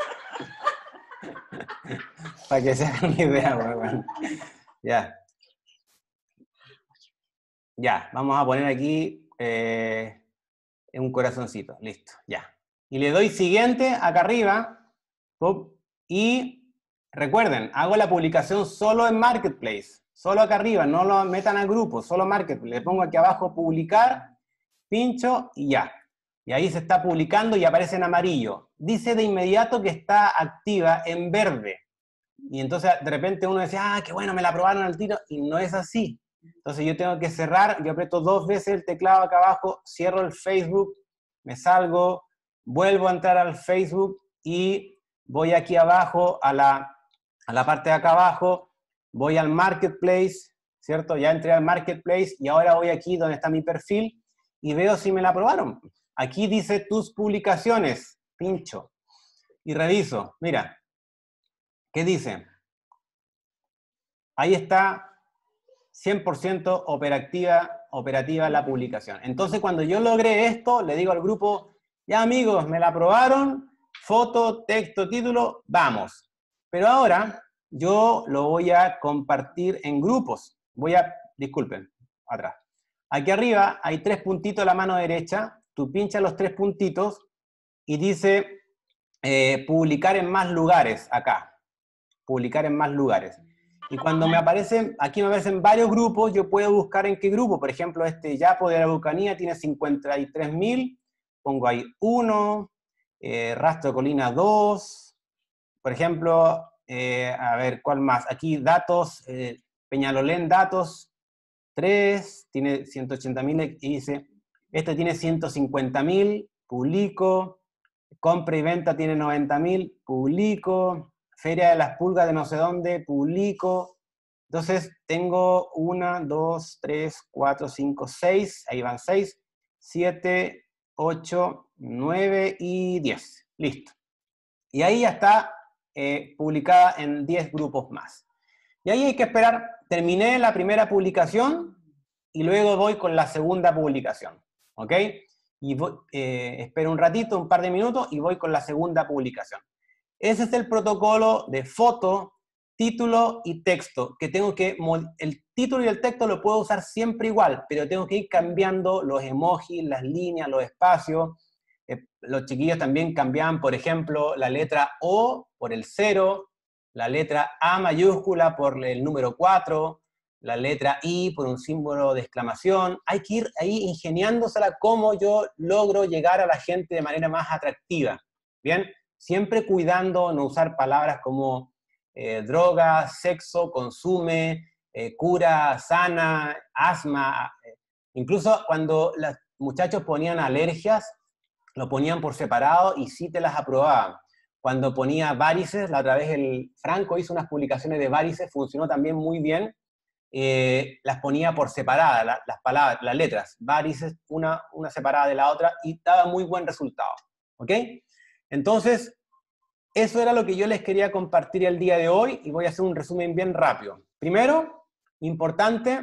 [SPEAKER 2] Para que se hagan una idea, bueno. Ya. Ya, vamos a poner aquí un corazoncito. Listo, ya. Y le doy siguiente acá arriba. Y recuerden, hago la publicación solo en Marketplace. Solo acá arriba, no lo metan a grupo, solo Marketplace. Le pongo aquí abajo publicar, pincho y ya. Y ahí se está publicando y aparece en amarillo. Dice de inmediato que está activa en verde. Y entonces de repente uno dice, ah, qué bueno, me la aprobaron al tiro, y no es así. Entonces yo tengo que cerrar, yo aprieto 2 veces el teclado acá abajo, cierro el Facebook, me salgo, vuelvo a entrar al Facebook y voy aquí abajo a la parte de acá abajo, voy al Marketplace, ¿cierto? Ya entré al Marketplace y ahora voy aquí donde está mi perfil y veo si me la aprobaron. Aquí dice tus publicaciones, pincho, y reviso. Mira, ¿qué dice? Ahí está 100% operativa la publicación. Entonces, cuando yo logré esto, le digo al grupo, ya amigos, me la aprobaron, foto, texto, título, vamos. Pero ahora yo lo voy a compartir en grupos. Disculpen, atrás. Aquí arriba hay 3 puntitos a la mano derecha, tú pinchas los 3 puntitos y dice publicar en más lugares, acá. Publicar en más lugares. Y cuando aquí me aparecen varios grupos, yo puedo buscar en qué grupo. Por ejemplo, este Yapo de la Araucanía tiene 53.000, pongo ahí 1, Rastro de Colina 2, por ejemplo, a ver, ¿cuál más? Aquí datos, Peñalolén datos 3, tiene 180.000 y dice, este tiene 150.000, publico, compra y venta tiene 90.000, publico, Feria de las Pulgas de no sé dónde, publico. Entonces tengo 1, 2, 3, 4, 5, 6, ahí van 6, 7, 8, 9 y 10. Listo. Y ahí ya está publicada en 10 grupos más. Y ahí hay que esperar, terminé la primera publicación y luego voy con la segunda publicación. ¿Ok? Y espero un ratito, un par de minutos y voy con la segunda publicación. Ese es el protocolo de foto, título y texto, que el título y el texto lo puedo usar siempre igual, pero tengo que ir cambiando los emojis, las líneas, los espacios. Los chiquillos también cambiaban, por ejemplo, la letra O por el 0, la letra A mayúscula por el número 4, la letra I por un símbolo de exclamación. Hay que ir ahí ingeniándosela cómo yo logro llegar a la gente de manera más atractiva. ¿Bien? Siempre cuidando no usar palabras como droga, sexo, consume, cura, sana, asma. Incluso cuando los muchachos ponían alergias, lo ponían por separado y sí te las aprobaban. Cuando ponía varices, la otra vez el Franco hizo unas publicaciones de varices, funcionó también muy bien, las ponía por separada, las palabras, las letras, varices, una separada de la otra, y daba muy buen resultado. ¿Ok? Entonces, eso era lo que yo les quería compartir el día de hoy, y voy a hacer un resumen bien rápido. Primero, importante,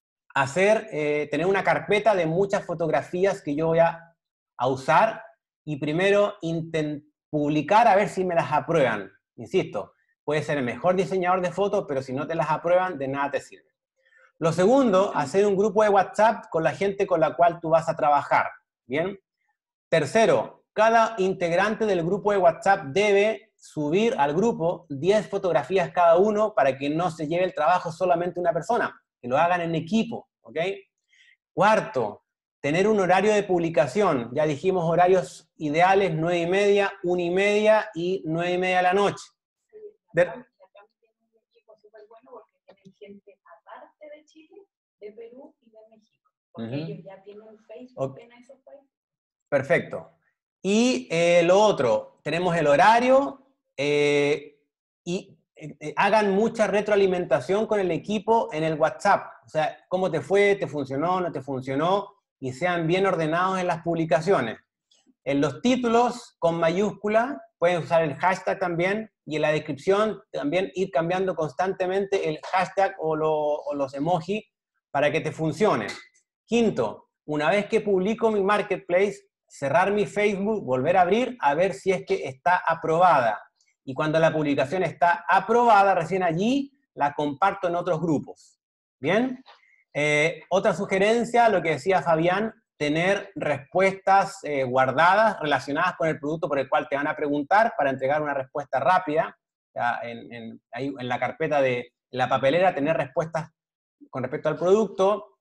[SPEAKER 2] tener una carpeta de muchas fotografías que yo voy a usar, y primero publicar a ver si me las aprueban. Insisto, puedes ser el mejor diseñador de fotos, pero si no te las aprueban, de nada te sirve. Lo segundo, hacer un grupo de WhatsApp con la gente con la cual tú vas a trabajar. ¿Bien? Tercero, cada integrante del grupo de WhatsApp debe subir al grupo 10 fotografías cada uno para que no se lleve el trabajo solamente una persona, que lo hagan en equipo. ¿Ok? Cuarto, tener un horario de publicación. Ya dijimos horarios ideales, 9:30, 1:30 y 9:30 de la noche.
[SPEAKER 14] Un equipo súper bueno porque tienen gente aparte de Chile, de Perú y de México. Porque ellos ya tienen Facebook en esos países.
[SPEAKER 2] Perfecto. Y lo otro, tenemos el horario y hagan mucha retroalimentación con el equipo en el WhatsApp. O sea, ¿cómo te fue? ¿Te funcionó? ¿No te funcionó? Y sean bien ordenados en las publicaciones. En los títulos con mayúscula, pueden usar el hashtag también, y en la descripción también ir cambiando constantemente el hashtag o los emojis para que te funcione. Quinto, una vez que publico mi marketplace, cerrar mi Facebook, volver a abrir, a ver si es que está aprobada. Y cuando la publicación está aprobada, recién allí la comparto en otros grupos. ¿Bien? Otra sugerencia, lo que decía Fabián, tener respuestas guardadas relacionadas con el producto por el cual te van a preguntar para entregar una respuesta rápida. Ahí en la carpeta de la papelera, tener respuestas con respecto al producto.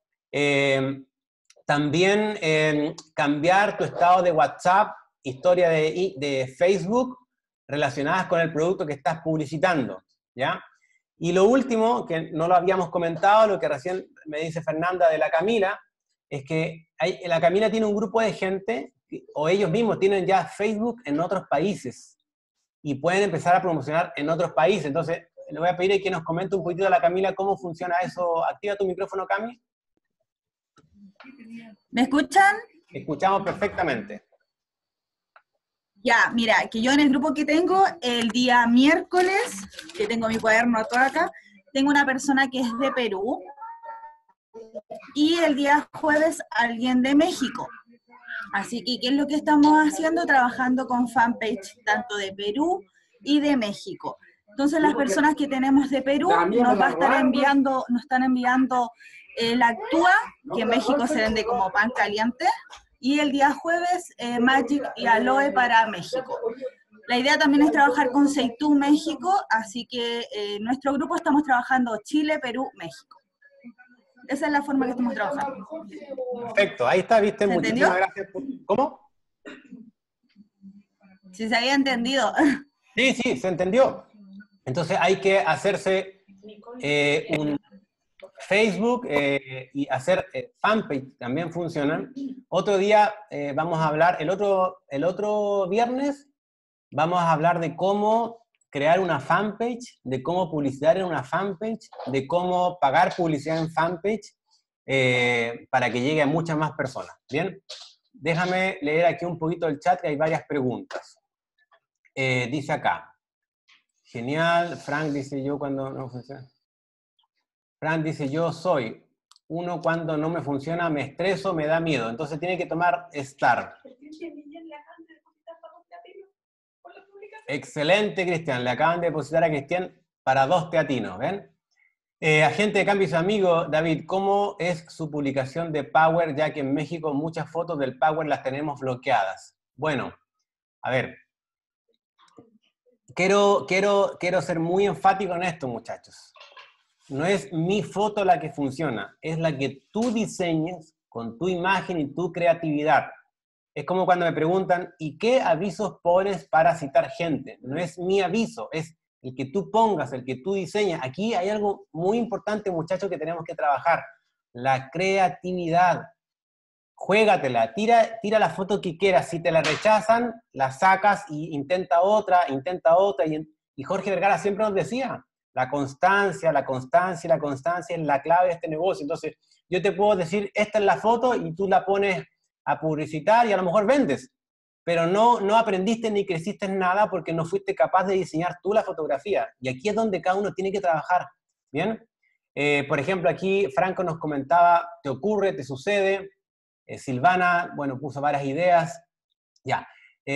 [SPEAKER 2] También cambiar tu estado de WhatsApp, historia de Facebook, relacionadas con el producto que estás publicitando, ¿ya? Y lo último, que no lo habíamos comentado, lo que recién me dice Fernanda de la Camila, es que la Camila tiene un grupo de gente, o ellos mismos tienen ya Facebook en otros países, y pueden empezar a promocionar en otros países. Entonces, le voy a pedir que nos comente un poquito a la Camila cómo funciona eso. Activa tu micrófono, Cami.
[SPEAKER 15] ¿Me escuchan?
[SPEAKER 2] Escuchamos perfectamente.
[SPEAKER 15] Ya, mira, que yo en el grupo que tengo, el día miércoles, que tengo mi cuaderno todo acá, tengo una persona que es de Perú, y el día jueves alguien de México. Así que, ¿qué es lo que estamos haciendo? Trabajando con fanpage tanto de Perú y de México. Entonces, las personas que tenemos de Perú nos están enviando el Actúa, que en México se vende como pan caliente, y el día jueves Magic y Aloe para México. La idea también es trabajar con Seitu México, así que nuestro grupo estamos trabajando Chile, Perú, México. Esa es la forma que estamos trabajando.
[SPEAKER 2] Perfecto, ahí está, viste, muchísimas gracias. ¿Cómo?
[SPEAKER 15] Si se había entendido.
[SPEAKER 2] Sí, sí, se entendió. Entonces hay que hacerse un Facebook y hacer fanpage, también funcionan. Otro día vamos a hablar, el otro viernes, vamos a hablar de cómo crear una fanpage, de cómo publicitar en una fanpage, de cómo pagar publicidad en fanpage para que llegue a muchas más personas. ¿Bien? Déjame leer aquí un poquito el chat, que hay varias preguntas. Dice acá. Genial. Frank dice yo cuando no funciona. Frank dice yo soy. Uno cuando no me funciona me estreso, me da miedo. Entonces tiene que tomar Star. Excelente, Cristian. Le acaban de depositar a Cristian para 2 teatinos, ¿ven? Agente de cambio y su amigo, David, ¿cómo es su publicación de Power? Ya que en México muchas fotos del Power las tenemos bloqueadas. Bueno, a ver. Quiero ser muy enfático en esto, muchachos. No es mi foto la que funciona, es la que tú diseñes con tu imagen y tu creatividad. Es como cuando me preguntan, ¿y qué avisos pones para citar gente? No es mi aviso, es el que tú pongas, el que tú diseñas. Aquí hay algo muy importante, muchachos, que tenemos que trabajar. La creatividad. Juégatela, tira la foto que quieras. Si te la rechazan, la sacas y intenta otra. Y Jorge Vergara siempre nos decía, la constancia es la clave de este negocio. Entonces, yo te puedo decir, esta es la foto y tú la pones a publicitar y a lo mejor vendes, pero no aprendiste ni creciste en nada porque no fuiste capaz de diseñar tú la fotografía. Y aquí es donde cada uno tiene que trabajar, ¿bien? Por ejemplo, aquí Franco nos comentaba, ¿te ocurre, te sucede? Silvana, bueno, puso varias ideas. Ya.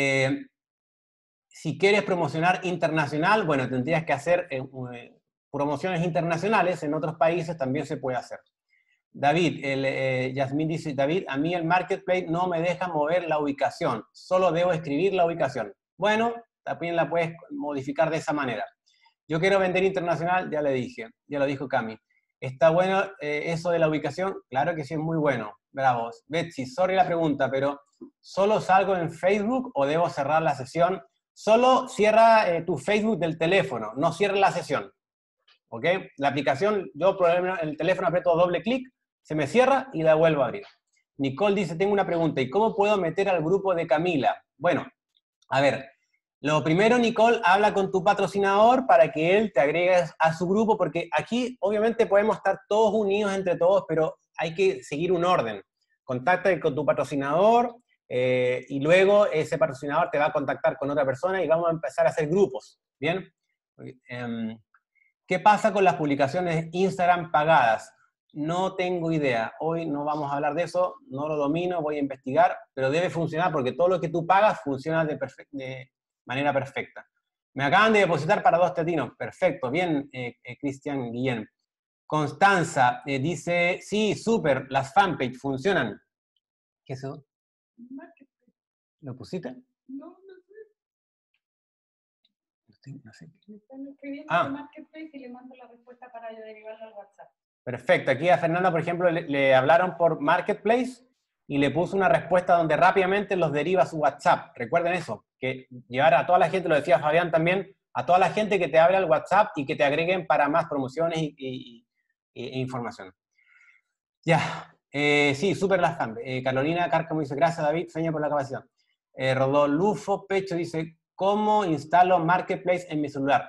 [SPEAKER 2] Si quieres promocionar internacional, bueno, tendrías que hacer promociones internacionales. En otros países también se puede hacer. David, Yasmín dice, David, a mí el Marketplace no me deja mover la ubicación, solo debo escribir la ubicación. Bueno, también la puedes modificar de esa manera. Yo quiero vender internacional, ya le dije, ya lo dijo Cami. ¿Está bueno eso de la ubicación? Claro que sí, es muy bueno. Bravo. Betsy, sorry la pregunta, pero ¿solo salgo en Facebook o debo cerrar la sesión? Solo cierra tu Facebook del teléfono, no cierres la sesión. ¿Ok? La aplicación, yo probablemente en el teléfono aprieto doble clic, se me cierra y la vuelvo a abrir. Nicole dice, tengo una pregunta, ¿y cómo puedo meter al grupo de Camila? Bueno, a ver, lo primero, Nicole, habla con tu patrocinador para que él te agregue a su grupo, porque aquí obviamente podemos estar todos unidos entre todos, pero hay que seguir un orden. Contacta con tu patrocinador y luego ese patrocinador te va a contactar con otra persona y vamos a empezar a hacer grupos, ¿bien? ¿Qué pasa con las publicaciones Instagram pagadas? No tengo idea. Hoy no vamos a hablar de eso, no lo domino, voy a investigar, pero debe funcionar porque todo lo que tú pagas funciona de manera perfecta. Me acaban de depositar para 2 teatinos. Perfecto, bien, Cristian Guillén. Constanza dice, sí, súper, las fanpage funcionan. ¿Qué es eso? ¿Lo pusiste?
[SPEAKER 14] No sé. Me están escribiendo de Marketplace y le mando la respuesta para yo derivarlo al WhatsApp.
[SPEAKER 2] Perfecto. Aquí a Fernanda, por ejemplo, le hablaron por Marketplace y le puso una respuesta donde rápidamente los deriva a su WhatsApp. Recuerden eso, que llevar a toda la gente, lo decía Fabián también, a toda la gente que te hable al WhatsApp y que te agreguen para más promociones e información. Ya. Sí, súper las fanpage. Carolina Cárcamo dice, gracias David, sueño por la capacidad. Rodolfo Pecho dice, ¿cómo instalo Marketplace en mi celular?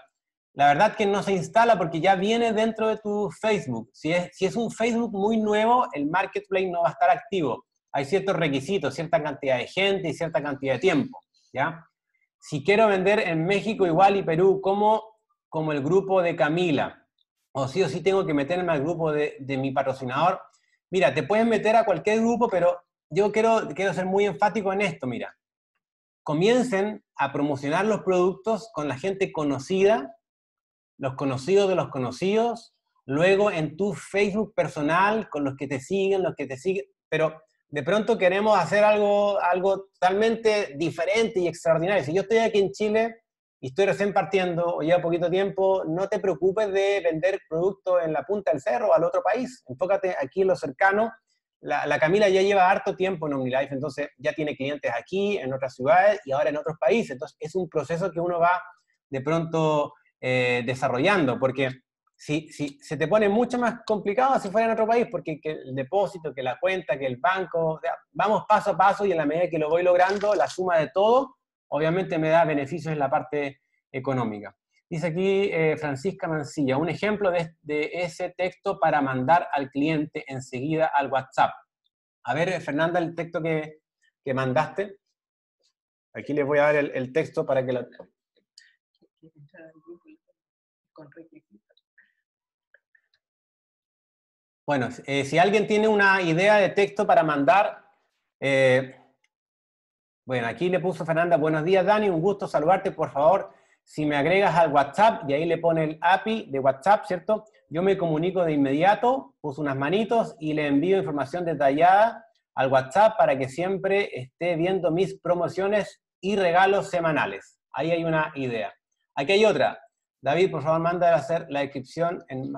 [SPEAKER 2] la verdad que no se instala porque ya viene dentro de tu Facebook. Si es un Facebook muy nuevo, el Marketplace no va a estar activo. Hay ciertos requisitos, cierta cantidad de gente y cierta cantidad de tiempo, ¿ya? Si quiero vender en México igual y Perú como el grupo de Camila, o sí tengo que meterme al grupo de mi patrocinador, mira, te puedes meter a cualquier grupo, pero yo quiero ser muy enfático en esto, mira. Comiencen a promocionar los productos con la gente conocida, los conocidos de los conocidos, luego en tu Facebook personal, con los que te siguen, pero de pronto queremos hacer algo totalmente diferente y extraordinario. Si yo estoy aquí en Chile y estoy recién partiendo, o llevo poquito tiempo, no te preocupes de vender productos en la punta del cerro o al otro país, enfócate aquí en lo cercano. La Camila ya lleva harto tiempo en OmniLife, entonces ya tiene clientes aquí, en otras ciudades y ahora en otros países, entonces es un proceso que uno va de pronto desarrollando, porque si se te pone mucho más complicado si fuera en otro país, porque que el depósito, que la cuenta, que el banco, o sea, vamos paso a paso y en la medida que lo voy logrando, la suma de todo, obviamente me da beneficios en la parte económica. Dice aquí Francisca Mancilla, un ejemplo de ese texto para mandar al cliente enseguida al WhatsApp. A ver, Fernanda, el texto que mandaste. Aquí les voy a dar el texto para que lo... Bueno, si alguien tiene una idea de texto para mandar, bueno, aquí le puso Fernanda, buenos días Dani, un gusto saludarte, por favor, si me agregas al WhatsApp, y ahí le pone el API de WhatsApp, ¿cierto? Yo me comunico de inmediato, puso unas manitos y le envío información detallada al WhatsApp para que siempre esté viendo mis promociones y regalos semanales. Ahí hay una idea. Aquí hay otra. David, por favor, manda a hacer la descripción en...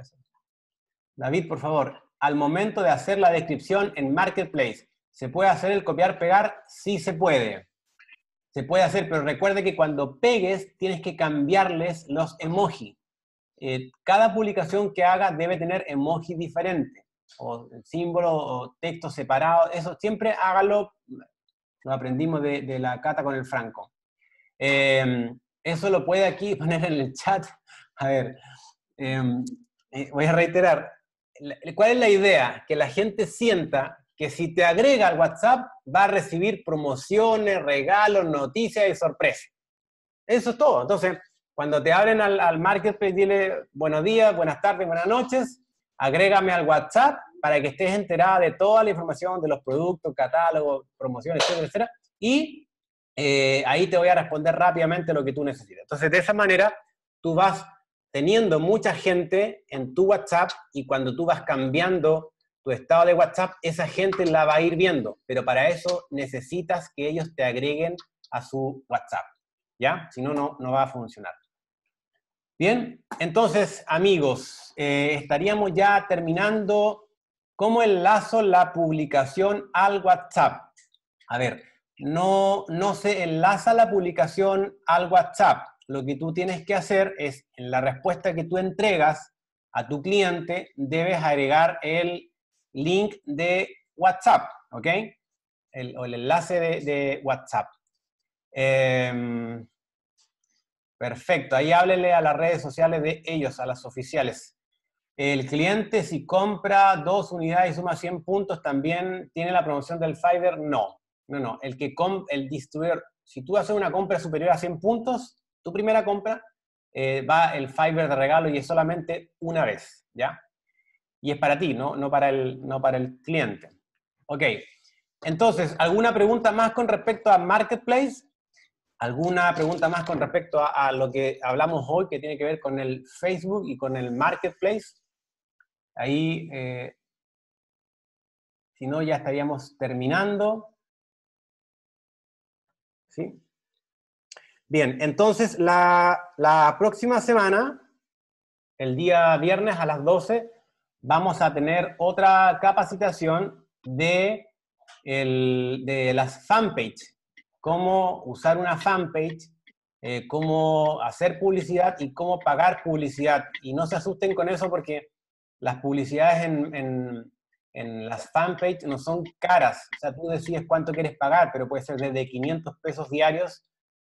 [SPEAKER 2] David, por favor, al momento de hacer la descripción en Marketplace, ¿se puede hacer el copiar-pegar? Sí se puede. Se puede hacer, pero recuerde que cuando pegues tienes que cambiarles los emoji. Cada publicación que haga debe tener emoji diferente, o símbolo, o texto separado. Eso siempre hágalo. Lo aprendimos de la Cata con el Franco. Eso lo puede aquí poner en el chat. A ver, voy a reiterar. ¿Cuál es la idea? Que la gente sienta que si te agrega al WhatsApp va a recibir promociones, regalos, noticias y sorpresas. Eso es todo. Entonces, cuando te abren al Marketplace, dile buenos días, buenas tardes, buenas noches, agrégame al WhatsApp para que estés enterada de toda la información de los productos, catálogos, promociones, etcétera, etcétera, y ahí te voy a responder rápidamente lo que tú necesites. Entonces, de esa manera, tú vas teniendo mucha gente en tu WhatsApp y cuando tú vas cambiando tu estado de WhatsApp, esa gente la va a ir viendo, pero para eso necesitas que ellos te agreguen a su WhatsApp, ¿ya? Si no, no va a funcionar. Bien, entonces, amigos, estaríamos ya terminando. ¿Cómo enlazo la publicación al WhatsApp? A ver, no se enlaza la publicación al WhatsApp. Lo que tú tienes que hacer es, en la respuesta que tú entregas a tu cliente, debes agregar el link de WhatsApp, ¿ok? El enlace de WhatsApp. Perfecto, ahí háblele a las redes sociales de ellos, a las oficiales. El cliente, si compra 2 unidades y suma 100 puntos, ¿también tiene la promoción del Fiverr? No. El distribuidor, si tú haces una compra superior a 100 puntos, tu primera compra, va el Fiverr de regalo y es solamente una vez, ¿ya? Y es para ti, no para el cliente. Ok, entonces, ¿alguna pregunta más con respecto a Marketplace? ¿Alguna pregunta más con respecto a lo que hablamos hoy, que tiene que ver con el Facebook y con el Marketplace? Ahí, si no, ya estaríamos terminando. ¿Sí? Bien, entonces la próxima semana, el día viernes a las 12, vamos a tener otra capacitación de las fanpage. Cómo usar una fanpage, cómo hacer publicidad y cómo pagar publicidad. Y no se asusten con eso porque las publicidades en las fanpage no son caras. O sea, tú decides cuánto quieres pagar, pero puede ser desde 500 pesos diarios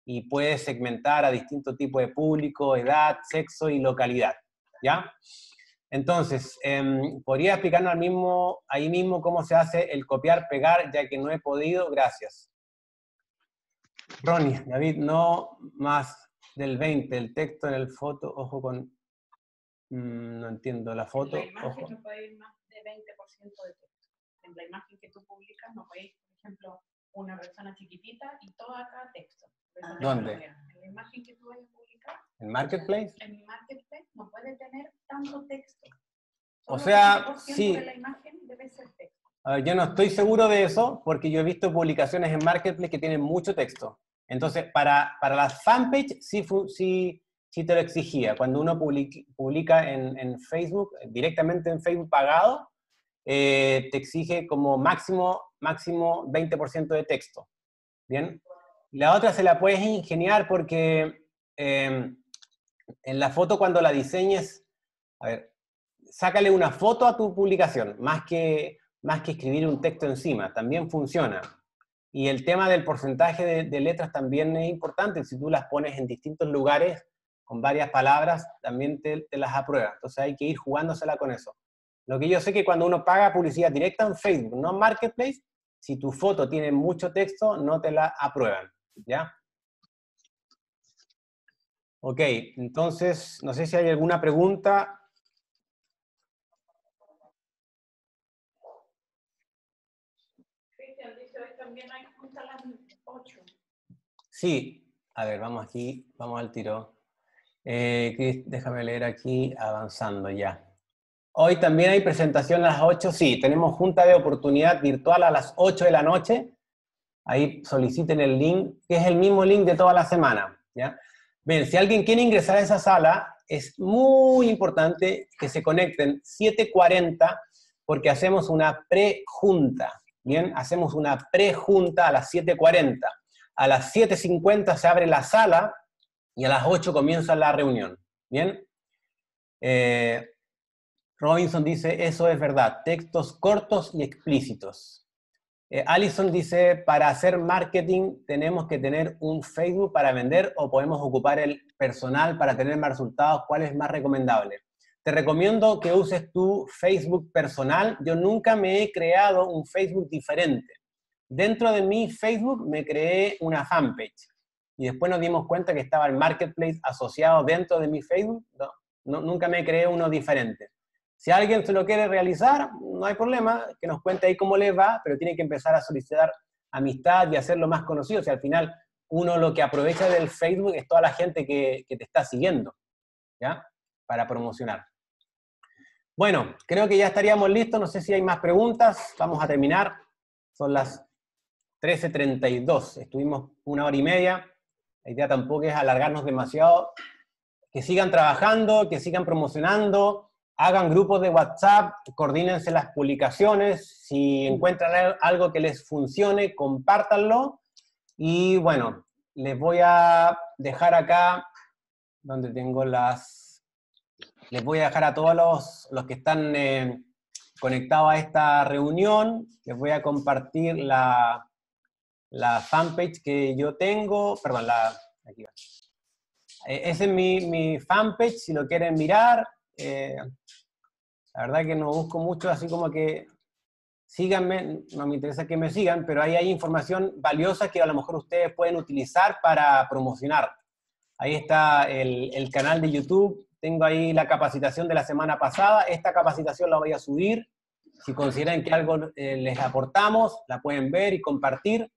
[SPEAKER 2] y puede segmentar a distintos tipos de público, edad, sexo y localidad, ¿ya? Entonces, ¿podría explicarnos ahí mismo cómo se hace el copiar-pegar, ya que no he podido? Gracias. Ronnie, David, no más del 20, el texto en el foto, ojo con... no entiendo, la foto,
[SPEAKER 14] En la imagen
[SPEAKER 2] ojo.
[SPEAKER 14] no puede ir más de 20% de texto. En la imagen que tú publicas no puede ir, por ejemplo, una persona chiquitita y todo acá texto.
[SPEAKER 2] ¿Dónde?
[SPEAKER 14] En la imagen que tú vayas a publicar.
[SPEAKER 2] ¿En Marketplace?
[SPEAKER 14] En mi Marketplace no puede tener tanto texto.
[SPEAKER 2] O
[SPEAKER 14] Solo
[SPEAKER 2] sea,
[SPEAKER 14] 20%
[SPEAKER 2] sí.
[SPEAKER 14] de la imagen debe ser texto.
[SPEAKER 2] A ver, yo no estoy seguro de eso, porque yo he visto publicaciones en Marketplace que tienen mucho texto. Entonces, para las fanpage sí te lo exigía. Cuando uno publica en Facebook, directamente en Facebook pagado, te exige como máximo 20% de texto. ¿Bien? La otra se la puedes ingeniar porque en la foto cuando la diseñes, a ver, sácale una foto a tu publicación, más que escribir un texto encima, también funciona. Y el tema del porcentaje de letras también es importante, si tú las pones en distintos lugares, con varias palabras, también te las aprueba. Entonces hay que ir jugándosela con eso. Lo que yo sé que cuando uno paga publicidad directa en Facebook, no en Marketplace, si tu foto tiene mucho texto, no te la aprueban, ¿ya? Ok, entonces, no sé si hay alguna pregunta.
[SPEAKER 14] Cristian dice, hoy también hay junta a las 8.
[SPEAKER 2] Sí, a ver, vamos aquí, vamos al tiro. Déjame leer aquí, avanzando ya. Hoy también hay presentación a las 8, sí, tenemos junta de oportunidad virtual a las 8 de la noche. Ahí soliciten el link, que es el mismo link de toda la semana, ¿ya? Bien, si alguien quiere ingresar a esa sala, es muy importante que se conecten 7:40, porque hacemos una pre-junta, ¿bien? Hacemos una pre-junta a las 7:40. A las 7:50 se abre la sala y a las 8 comienza la reunión, ¿bien? Robinson dice, eso es verdad, textos cortos y explícitos. Allison dice, para hacer marketing tenemos que tener un Facebook para vender o podemos ocupar el personal para tener más resultados. ¿Cuál es más recomendable? Te recomiendo que uses tu Facebook personal. Yo nunca me he creado un Facebook diferente. Dentro de mi Facebook me creé una fanpage y después nos dimos cuenta que estaba el Marketplace asociado dentro de mi Facebook. Nunca me creé uno diferente. Si alguien se lo quiere realizar, no hay problema, que nos cuente ahí cómo le va, pero tiene que empezar a solicitar amistad y hacerlo más conocido. Si al final uno lo que aprovecha del Facebook es toda la gente que te está siguiendo, ¿ya? Para promocionar. Bueno, creo que ya estaríamos listos, no sé si hay más preguntas, vamos a terminar. Son las 13:32, estuvimos 1 hora y media, la idea tampoco es alargarnos demasiado. Que sigan trabajando, que sigan promocionando, hagan grupos de WhatsApp, coordínense las publicaciones, si encuentran algo que les funcione, compártanlo. Y bueno, les voy a dejar acá, donde tengo les voy a dejar a todos los que están conectados a esta reunión, les voy a compartir la fanpage que yo tengo, perdón, aquí va. Ese es mi fanpage, si lo quieren mirar. La verdad que no busco mucho, así como que síganme, no me interesa que me sigan, pero ahí hay información valiosa que a lo mejor ustedes pueden utilizar para promocionar. Ahí está el canal de YouTube, tengo ahí la capacitación de la semana pasada, esta capacitación la voy a subir, si consideran que algo les aportamos, la pueden ver y compartir.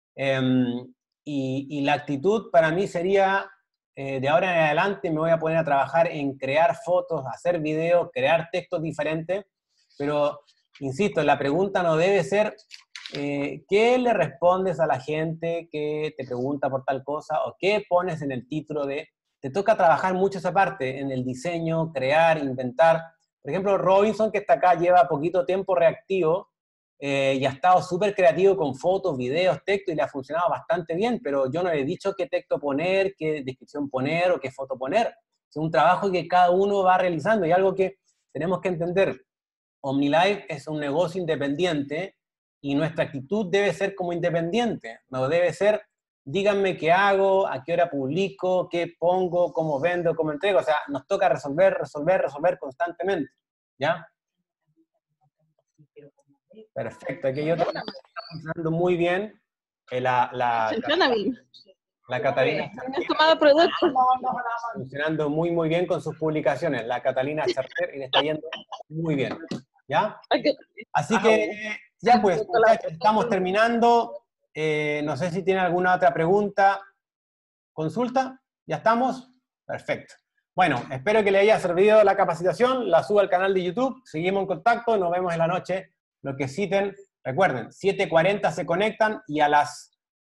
[SPEAKER 2] Y la actitud para mí sería, de ahora en adelante me voy a poner a trabajar en crear fotos, hacer videos, crear textos diferentes, pero, insisto, la pregunta no debe ser ¿qué le respondes a la gente que te pregunta por tal cosa? ¿O qué pones en el título de...? Te toca trabajar mucho esa parte, en el diseño, crear, inventar. Por ejemplo, Robinson, que está acá, lleva poquito tiempo reactivo, y ha estado súper creativo con fotos, videos, texto, y le ha funcionado bastante bien, pero yo no le he dicho qué texto poner, qué descripción poner o qué foto poner. Es un trabajo que cada uno va realizando y algo que tenemos que entender. OmniLife es un negocio independiente y nuestra actitud debe ser como independiente, no debe ser díganme qué hago, a qué hora publico, qué pongo, cómo vendo, cómo entrego. O sea, nos toca resolver constantemente, ¿ya? Perfecto, aquí hay otro que está funcionando muy bien. La Catalina funcionando muy, muy bien con sus publicaciones. La Catalina Charter, y le está yendo muy bien, ¿ya? Así que, ya pues, muchachos, estamos terminando. No sé si tienen alguna otra pregunta. ¿Consulta? ¿Ya estamos? Perfecto. Bueno, espero que les haya servido la capacitación. La subo al canal de YouTube. Seguimos en contacto. Nos vemos en la noche. Lo que citen, recuerden, 7:40 se conectan y a las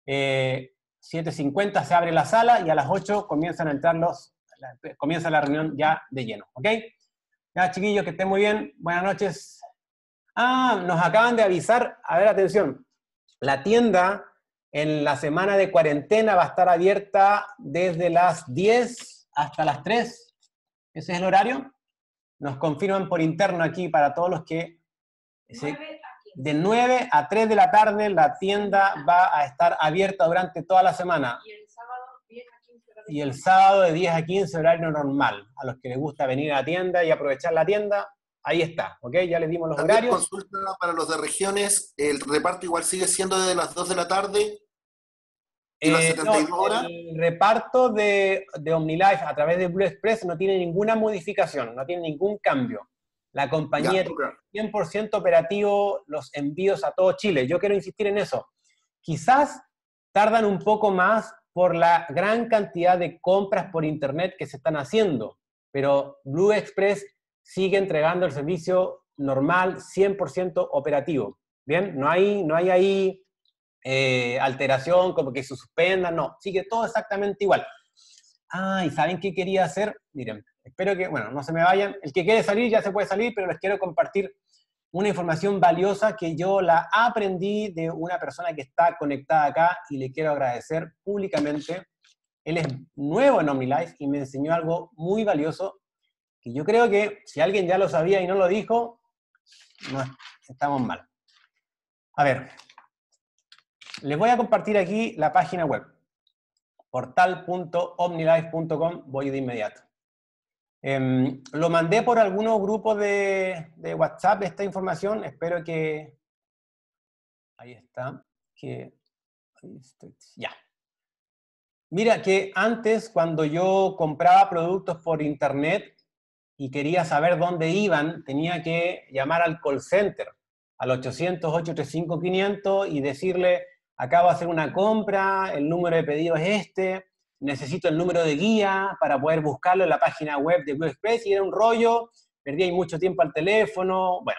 [SPEAKER 2] 7:50 se abre la sala y a las 8 comienza la reunión ya de lleno. ¿Ok? Ya, chiquillos, que estén muy bien. Buenas noches. Nos acaban de avisar. A ver, atención. La tienda en la semana de cuarentena va a estar abierta desde las 10 hasta las 3. ¿Ese es el horario? Nos confirman por interno aquí para todos los que... De 9 a 3 de la tarde la tienda va a estar abierta durante toda la semana. Y el sábado de 10 a 15 horario normal. A los que les gusta venir a la tienda y aprovechar la tienda, ahí está, ¿ok? Ya les dimos los
[SPEAKER 7] También
[SPEAKER 2] horarios.
[SPEAKER 7] Consulta para los de regiones, el reparto igual sigue siendo desde las 2 de la tarde y las 72 horas.
[SPEAKER 2] El reparto de OmniLife a través de Blue Express no tiene ninguna modificación, no tiene ningún cambio. La compañía tiene 100% operativo los envíos a todo Chile. Yo quiero insistir en eso. Quizás tardan un poco más por la gran cantidad de compras por internet que se están haciendo, pero Blue Express sigue entregando el servicio normal, 100% operativo. ¿Bien? No hay ahí alteración, como que se suspenda, no. Sigue todo exactamente igual. ¿Y saben qué quería hacer? Miren, espero que, bueno, no se me vayan. El que quiere salir ya se puede salir, pero les quiero compartir una información valiosa que yo la aprendí de una persona que está conectada acá y le quiero agradecer públicamente. Él es nuevo en OmniLife y me enseñó algo muy valioso que yo creo que si alguien ya lo sabía y no lo dijo, no, estamos mal. A ver, les voy a compartir aquí la página web, portal.omnilife.com, voy de inmediato. Lo mandé por algunos grupos de WhatsApp esta información, espero que... Ahí está, ya. Mira que antes cuando yo compraba productos por internet y quería saber dónde iban, tenía que llamar al call center, al 800-835-500 y decirle, acabo de hacer una compra, el número de pedido es este, necesito el número de guía para poder buscarlo en la página web de Blue Express, y era un rollo, perdí ahí mucho tiempo al teléfono, bueno.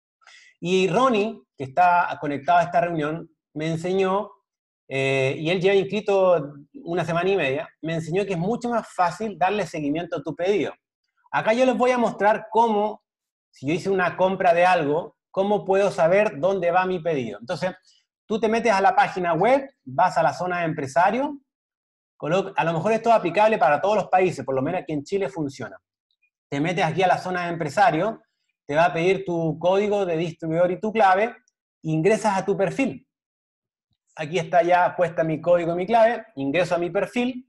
[SPEAKER 2] Y Ronnie, que está conectado a esta reunión, me enseñó, y él lleva inscrito una semana y media, me enseñó que es mucho más fácil darle seguimiento a tu pedido. Acá yo les voy a mostrar cómo, si yo hice una compra de algo, cómo puedo saber dónde va mi pedido. Entonces, tú te metes a la página web, vas a la zona de empresario, a lo mejor esto es aplicable para todos los países, por lo menos aquí en Chile funciona. Te metes aquí a la zona de empresario, te va a pedir tu código de distribuidor y tu clave, ingresas a tu perfil. Aquí está ya puesta mi código y mi clave, ingreso a mi perfil,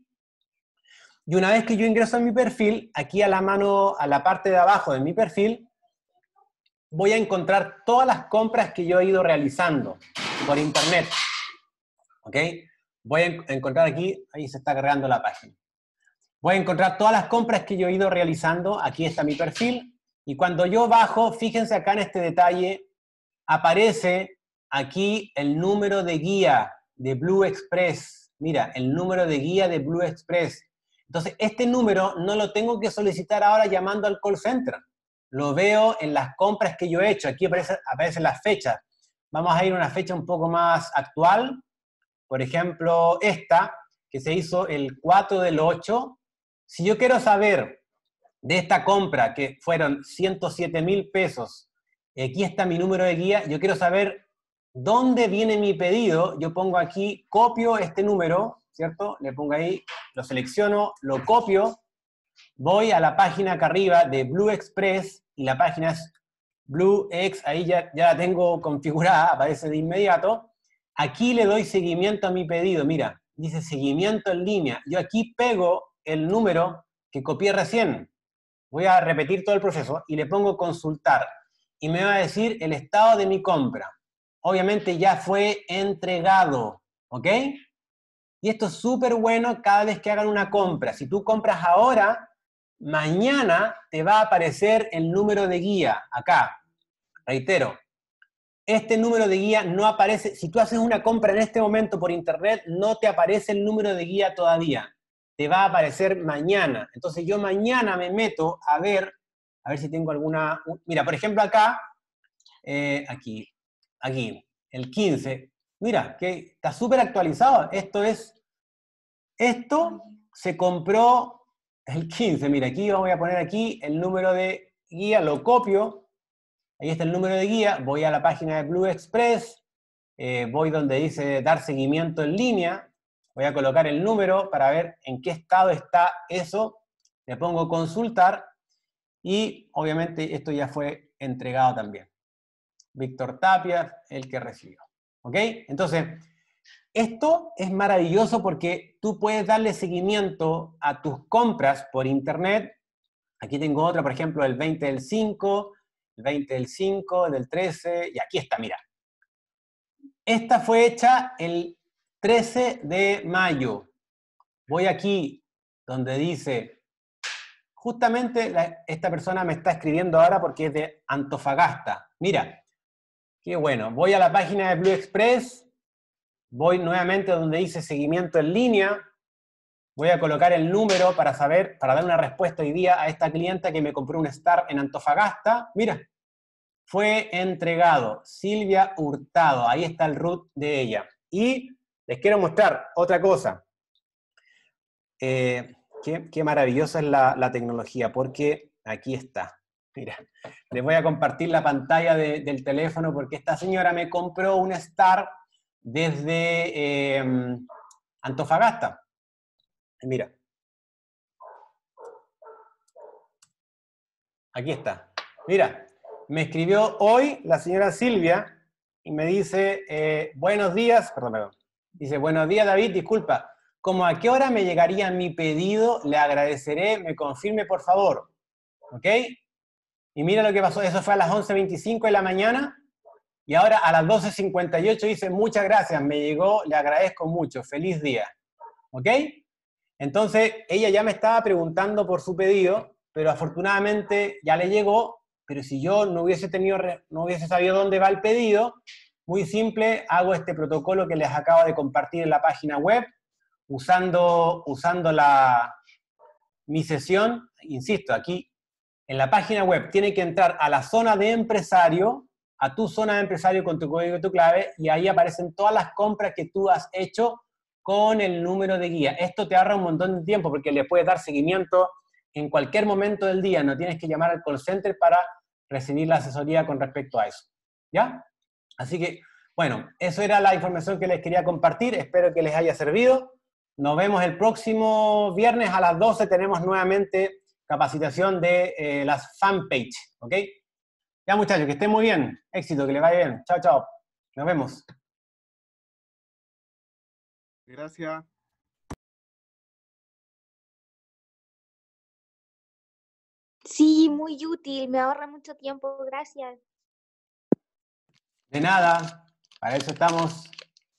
[SPEAKER 2] y una vez que yo ingreso a mi perfil, aquí a la mano, a la parte de abajo de mi perfil, voy a encontrar todas las compras que yo he ido realizando por internet. ¿Ok? Voy a encontrar aquí, ahí se está cargando la página. Voy a encontrar todas las compras que yo he ido realizando, aquí está mi perfil, y cuando yo bajo, fíjense acá en este detalle, aparece aquí el número de guía de Blue Express. Mira, el número de guía de Blue Express. Entonces, este número no lo tengo que solicitar ahora llamando al call center. Lo veo en las compras que yo he hecho. Aquí aparecen las fechas. Vamos a ir a una fecha un poco más actual. Por ejemplo, esta, que se hizo el 4/8. Si yo quiero saber de esta compra, que fueron 107.000 pesos, aquí está mi número de guía, yo quiero saber dónde viene mi pedido, yo pongo aquí, copio este número, ¿cierto? Le pongo ahí, lo selecciono, lo copio, voy a la página acá arriba de Blue Express, y la página es BlueX, ahí ya la tengo configurada, aparece de inmediato. Aquí le doy seguimiento a mi pedido, mira, dice seguimiento en línea. Yo aquí pego el número que copié recién. Voy a repetir todo el proceso y le pongo consultar. Y me va a decir el estado de mi compra. Obviamente ya fue entregado, ¿ok? Y esto es súper bueno cada vez que hagan una compra. Si tú compras ahora, mañana te va a aparecer el número de guía acá. Reitero, este número de guía no aparece. Si tú haces una compra en este momento por internet, no te aparece el número de guía todavía. Te va a aparecer mañana. Entonces yo mañana me meto a ver si tengo alguna... Mira, por ejemplo acá, aquí, el 15. Mira, que está súper actualizado. Esto se compró el 15. Mira, aquí voy a poner aquí el número de guía, lo copio. Ahí está el número de guía. Voy a la página de Blue Express. Voy donde dice dar seguimiento en línea. Voy a colocar el número para ver en qué estado está eso. Le pongo consultar. Y obviamente esto ya fue entregado también. Víctor Tapia, el que recibió. ¿Ok? Entonces, esto es maravilloso porque tú puedes darle seguimiento a tus compras por internet. Aquí tengo otra, por ejemplo, el 20 del 5, el 20 del 5, el del 13, y aquí está, mira. Esta fue hecha el 13 de mayo. Voy aquí donde dice, justamente esta persona me está escribiendo ahora porque es de Antofagasta. Mira, qué bueno. Voy a la página de Blue Express, voy nuevamente donde dice seguimiento en línea, voy a colocar el número para dar una respuesta hoy día a esta clienta que me compró un Star en Antofagasta. Mira, fue entregado. Silvia Hurtado, ahí está el root de ella. Y les quiero mostrar otra cosa. Qué maravillosa es la tecnología, porque aquí está. Mira, les voy a compartir la pantalla del teléfono porque esta señora me compró un Star desde Antofagasta. Mira. Aquí está. Mira, me escribió hoy la señora Silvia y me dice, buenos días, perdón. Dice, buenos días David, disculpa, ¿cómo a qué hora me llegaría mi pedido? Le agradeceré, me confirme por favor. ¿Ok? Y mira lo que pasó, eso fue a las 11:25 de la mañana y ahora a las 12:58 dice, muchas gracias, me llegó, le agradezco mucho, feliz día. ¿Ok? Entonces, ella ya me estaba preguntando por su pedido, pero afortunadamente ya le llegó, pero si yo no hubiese sabido dónde va el pedido, muy simple, hago este protocolo que les acabo de compartir en la página web, usando mi sesión, insisto, aquí en la página web tiene que entrar a la zona de empresario, a tu zona de empresario con tu código y tu clave, y ahí aparecen todas las compras que tú has hecho con el número de guía. Esto te ahorra un montón de tiempo porque le puedes dar seguimiento en cualquier momento del día. No tienes que llamar al call center para recibir la asesoría con respecto a eso. ¿Ya? Así que, bueno, eso era la información que les quería compartir. Espero que les haya servido. Nos vemos el próximo viernes a las 12. Tenemos nuevamente capacitación de las fanpage. ¿Ok? Ya, muchachos, que estén muy bien. Éxito, que les vaya bien. Chao, chao. Nos vemos.
[SPEAKER 5] Gracias.
[SPEAKER 16] Sí, muy útil, me ahorra mucho tiempo, gracias.
[SPEAKER 2] De nada, para eso estamos.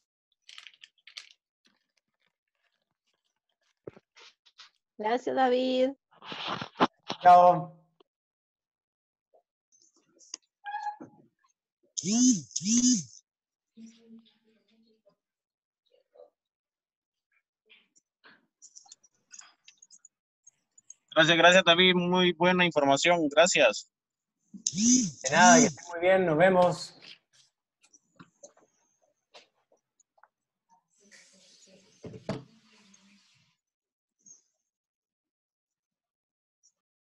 [SPEAKER 12] Gracias, David.
[SPEAKER 2] Chao.
[SPEAKER 17] Gracias, David. Muy buena información. Gracias.
[SPEAKER 2] De nada, que estén muy bien. Nos vemos.